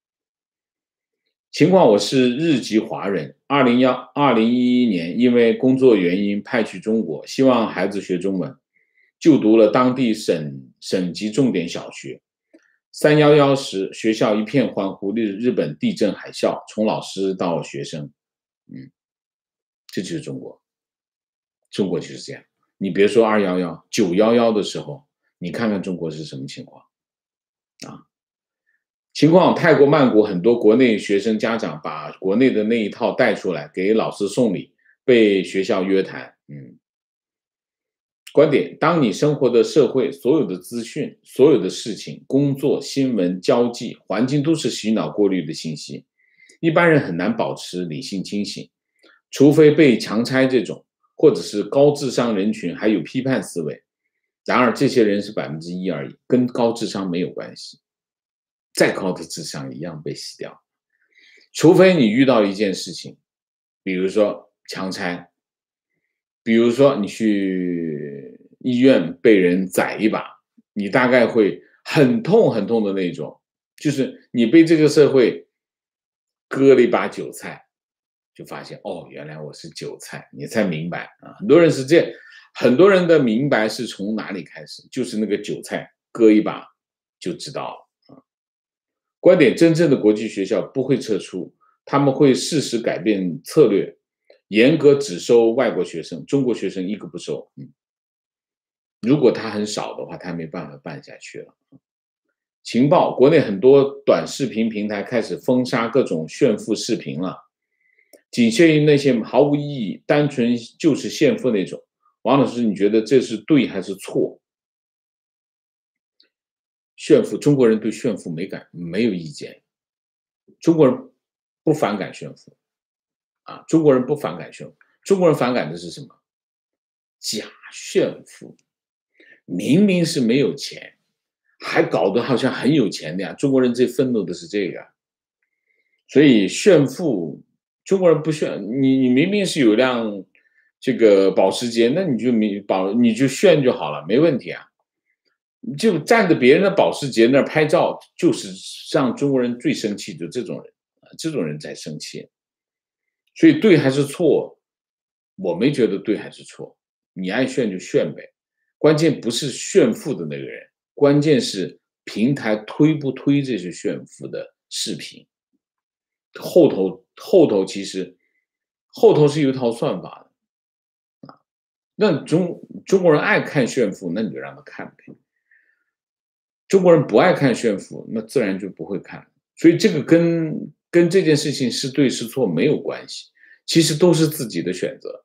Speaker 1: 情况我是日籍华人，二零一一年因为工作原因派去中国，希望孩子学中文，就读了当地省省级重点小学。三一一时，学校一片欢呼，日日本地震海啸，从老师到学生，嗯，这就是中国，中国就是这样。你别说二一一，九一一的时候，你看看中国是什么情况啊？情况，泰国曼谷很多国内学生家长把国内的那一套带出来给老师送礼，被学校约谈。嗯，观点：当你生活的社会所有的资讯、所有的事情、工作、新闻、交际环境都是洗脑过滤的信息，一般人很难保持理性清醒，除非被强拆这种，或者是高智商人群还有批判思维。然而这些人是百分之一而已，跟高智商没有关系。再高的智商一样被洗掉，除非你遇到一件事情，比如说强拆，比如说你去医院被人宰一把，你大概会很痛很痛的那种，就是你被这个社会割了一把韭菜，就发现哦，原来我是韭菜，你才明白啊。很多人是这样，很多人的明白是从哪里开始，就是那个韭菜割一把就知道了。观点：真正的国际学校不会撤出，他们会适时改变策略，严格只收外国学生，中国学生一个不收。嗯，如果他很少的话，他没办法办下去了。情报：国内很多短视频平台开始封杀各种炫富视频了，仅限于那些毫无意义、单纯就是炫富那种。王老师，你觉得这是对还是错？炫富，中国人对炫富没感没有意见，中国人不反感炫富啊，中国人不反感炫富，中国人反感的是什么？假炫富，明明是没有钱，还搞得好像很有钱的呀，中国人最愤怒的是这个。所以炫富，中国人不炫，你你明明是有辆这个保时捷，那你就明保你就炫就好了，没问题啊。就站着别人的保时捷那儿拍照，就是让中国人最生气的这种人啊，这种人才生气。所以对还是错，我没觉得对还是错，你爱炫就炫呗。关键不是炫富的那个人，关键是平台推不推这些炫富的视频。后头后头其实后头是有一套算法的啊。那中中国人爱看炫富，那你就让他看呗。中国人不爱看炫富，那自然就不会看。所以这个跟跟这件事情是对是错没有关系，其实都是自己的选择。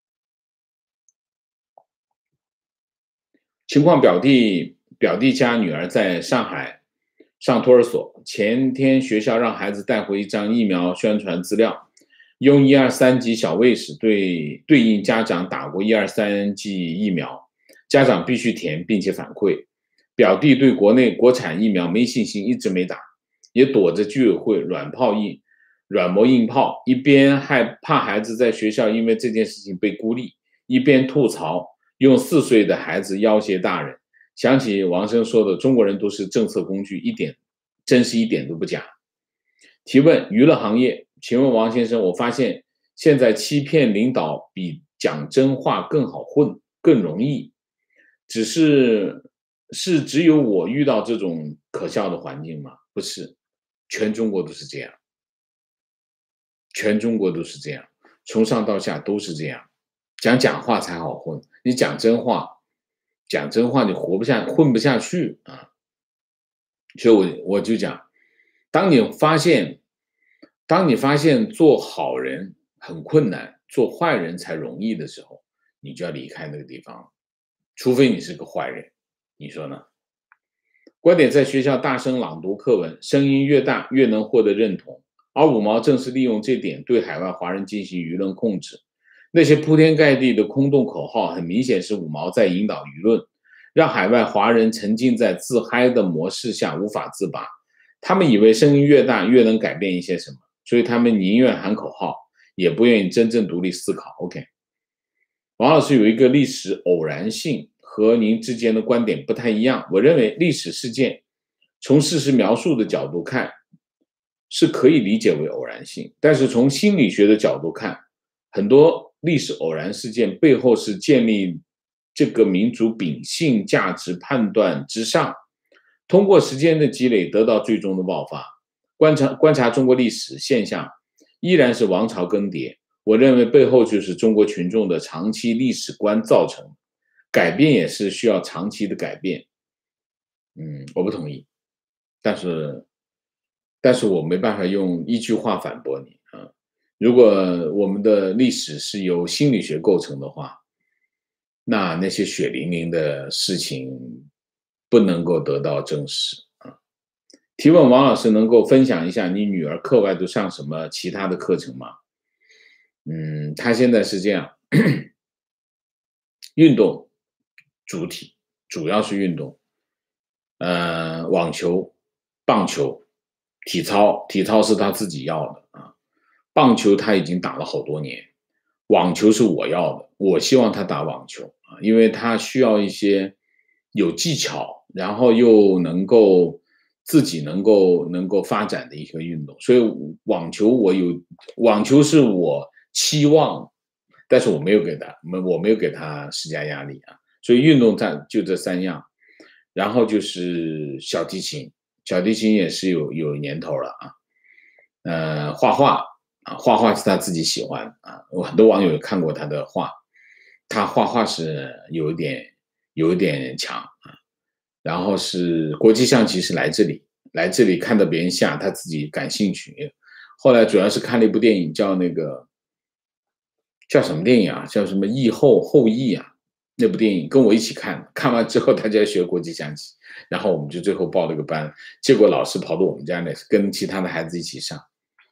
Speaker 1: 情况：表弟表弟家女儿在上海上托儿所，前天学校让孩子带回一张疫苗宣传资料，用一二三级小卫士对对应家长打过一二三剂疫苗，家长必须填并且反馈。表弟对国内国产疫苗没信心，一直没打，也躲着居委会软炮硬软磨硬泡，一边害怕孩子在学校因为这件事情被孤立，一边吐槽用四岁的孩子要挟大人。想起王生说的中国人都是政策工具，一点真是一点都不假。提问：娱乐行业，请问王先生，我发现现在欺骗领导比讲真话更好混，更容易，只是是只有我遇到这种可笑的环境吗？不是，全中国都是这样，全中国都是这样，从上到下都是这样，讲假话才好混，你讲真话，讲真话你活不下，混不下去啊。所以我我就讲，当你发现，当你发现做好人很困难，做坏人才容易的时候，你就要离开那个地方，除非你是个坏人，你说呢？观点在学校大声朗读课文，声音越大越能获得认同，而五毛正是利用这点对海外华人进行舆论控制。那些铺天盖地的空洞口号，很明显是五毛在引导舆论，让海外华人沉浸在自嗨的模式下无法自拔。他们以为声音越大越能改变一些什么，所以他们宁愿喊口号，也不愿意真正独立思考。 OK， 王老师有一个历史偶然性和您之间的观点不太一样。我认为历史事件从事实描述的角度看是可以理解为偶然性，但是从心理学的角度看，很多历史偶然事件背后是建立这个民族秉性价值判断之上，通过时间的积累得到最终的爆发。观察观察中国历史现象，依然是王朝更迭，我认为背后就是中国群众的长期历史观造成，改变也是需要长期的改变。嗯，我不同意，但是但是我没办法用一句话反驳你啊。如果我们的历史是由心理学构成的话，那那些血淋淋的事情不能够得到证实啊。提问：王老师能够分享一下你女儿课外都上什么其他的课程吗？嗯，她现在是这样，运动主体主要是运动，呃，网球、棒球、体操，体操是她自己要的啊。棒球她已经打了好多年，网球是我要的，我希望她打网球啊，因为她需要一些有技巧，然后又能够自己能够能够发展的一个运动。所以网球我有，网球是我期望，但是我没有给他，我没有给他施加压力啊。所以运动它就这三样，然后就是小提琴，小提琴也是有有年头了啊。呃，画画啊，画画是他自己喜欢啊，我很多网友看过他的画，他画画是有一点有一点强啊。然后是国际象棋是来这里，来这里看到别人下，他自己感兴趣。后来主要是看了一部电影，叫那个叫什么电影啊？叫什么疫后后裔啊？那部电影跟我一起看，看完之后他就要学国际象棋，然后我们就最后报了个班，结果老师跑到我们家来，跟其他的孩子一起上。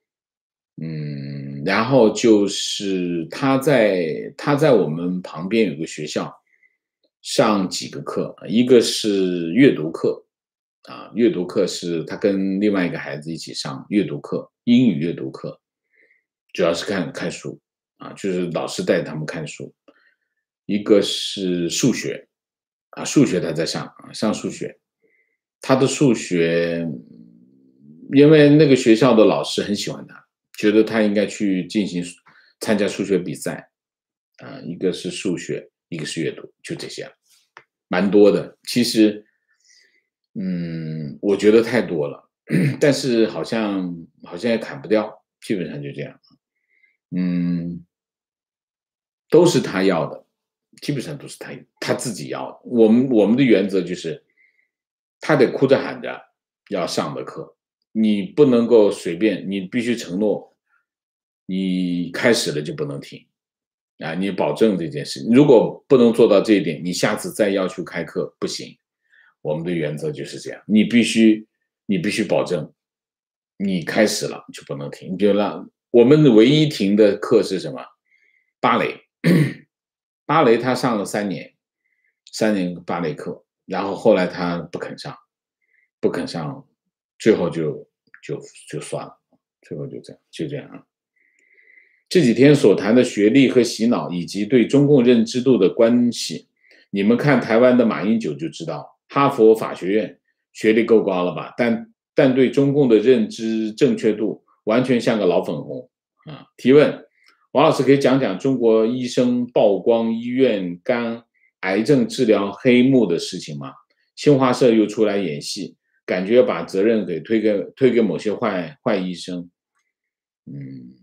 Speaker 1: 嗯，然后就是他在他在我们旁边有个学校上几个课，一个是阅读课啊，阅读课是他跟另外一个孩子一起上阅读课，英语阅读课，主要是看看书啊，就是老师带他们看书。一个是数学啊，数学他在上啊，上数学，他的数学，因为那个学校的老师很喜欢他，觉得他应该去进行参加数学比赛啊。一个是数学，一个是阅读，就这些，蛮多的。其实，嗯，我觉得太多了，但是好像好像也砍不掉，基本上就这样。嗯，都是他要的。基本上都是他他自己要的。我们我们的原则就是，他得哭着喊着要上的课，你不能够随便，你必须承诺，你开始了就不能停啊！你保证这件事，如果不能做到这一点，你下次再要求开课不行。我们的原则就是这样，你必须你必须保证，你开始了就不能停。你就让我们唯一停的课是什么？芭蕾。芭蕾他上了三年，三年芭蕾课，然后后来他不肯上，不肯上，最后就就就算了，最后就这样，就这样啊。这几天所谈的学历和洗脑，以及对中共认知度的关系，你们看台湾的马英九就知道，哈佛法学院学历够高了吧？但但对中共的认知正确度完全像个老粉红啊。提问：王老师可以讲讲中国医生曝光医院肝癌症治疗黑幕的事情吗？新华社又出来演戏，感觉把责任给推给推给某些坏坏医生。嗯，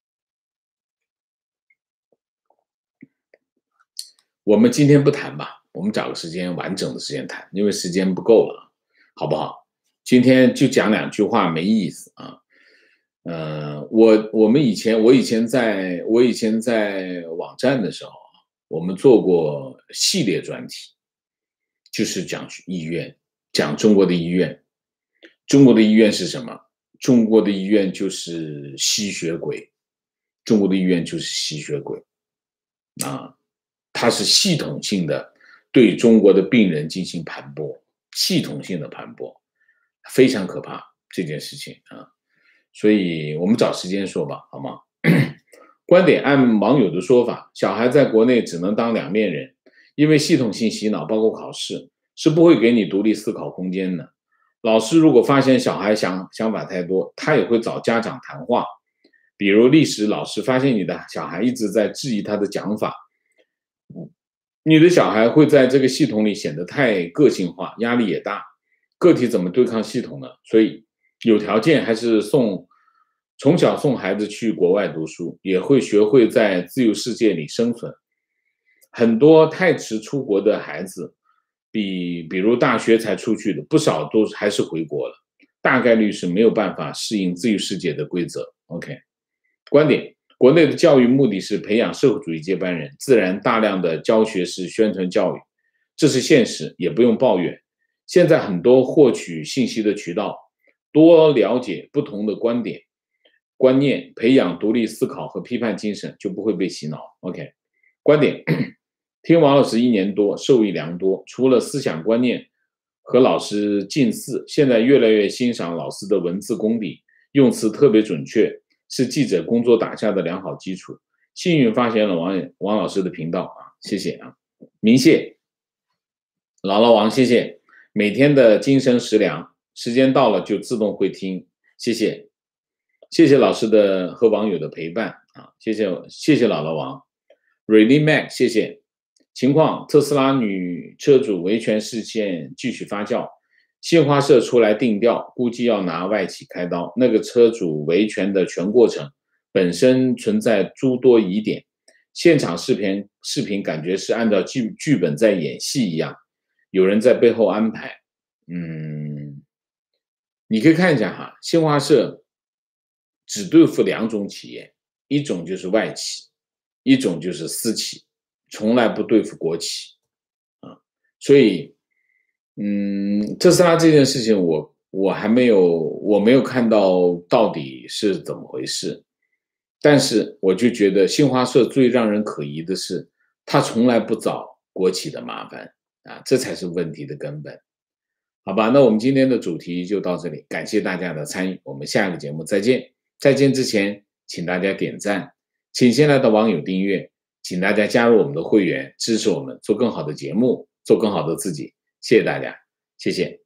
Speaker 1: 我们今天不谈吧，我们找个时间完整的时间谈，因为时间不够了，好不好？今天就讲两句话没意思啊。呃，我我们以前我以前在我以前在网站的时候，我们做过系列专题，就是讲医院，讲中国的医院。中国的医院是什么？中国的医院就是吸血鬼，中国的医院就是吸血鬼啊，它是系统性的对中国的病人进行盘剥，系统性的盘剥，非常可怕这件事情啊。所以我们找时间说吧，好吗？观点按网友的说法，小孩在国内只能当两面人，因为系统性洗脑包括考试是不会给你独立思考空间的。老师如果发现小孩想想法太多，他也会找家长谈话。比如历史老师发现你的小孩一直在质疑他的讲法，你的小孩会在这个系统里显得太个性化，压力也大。个体怎么对抗系统呢？所以有条件还是送从小送孩子去国外读书，也会学会在自由世界里生存。很多太迟出国的孩子，比比如大学才出去的，不少都还是回国了，大概率是没有办法适应自由世界的规则。OK， 观点：国内的教育目的是培养社会主义接班人，自然大量的教学是宣传教育，这是现实，也不用抱怨。现在很多获取信息的渠道，多了解不同的观点、观念，培养独立思考和批判精神，就不会被洗脑。OK， 观点：听王老师一年多，受益良多。除了思想观念和老师近似，现在越来越欣赏老师的文字功底，用词特别准确，是记者工作打下的良好基础。幸运发现了王王老师的频道啊，谢谢啊，明谢，姥姥王，谢谢。每天的精神食粮，时间到了就自动会听，谢谢，谢谢老师的和网友的陪伴啊，谢谢谢谢姥姥王 ，Really Mac， 谢谢。情况：特斯拉女车主维权事件继续发酵，新华社出来定调，估计要拿外企开刀。那个车主维权的全过程本身存在诸多疑点，现场视频视频感觉是按照剧剧本在演戏一样。有人在背后安排，嗯，你可以看一下哈，新华社只对付两种企业，一种就是外企，一种就是私企，从来不对付国企啊。所以，嗯，特斯拉这件事情我，我我还没有我没有看到到底是怎么回事，但是我就觉得新华社最让人可疑的是，他从来不找国企的麻烦。啊，这才是问题的根本，好吧？那我们今天的主题就到这里，感谢大家的参与，我们下个节目再见。再见之前，请大家点赞，请新来的网友订阅，请大家加入我们的会员，支持我们做更好的节目，做更好的自己。谢谢大家，谢谢。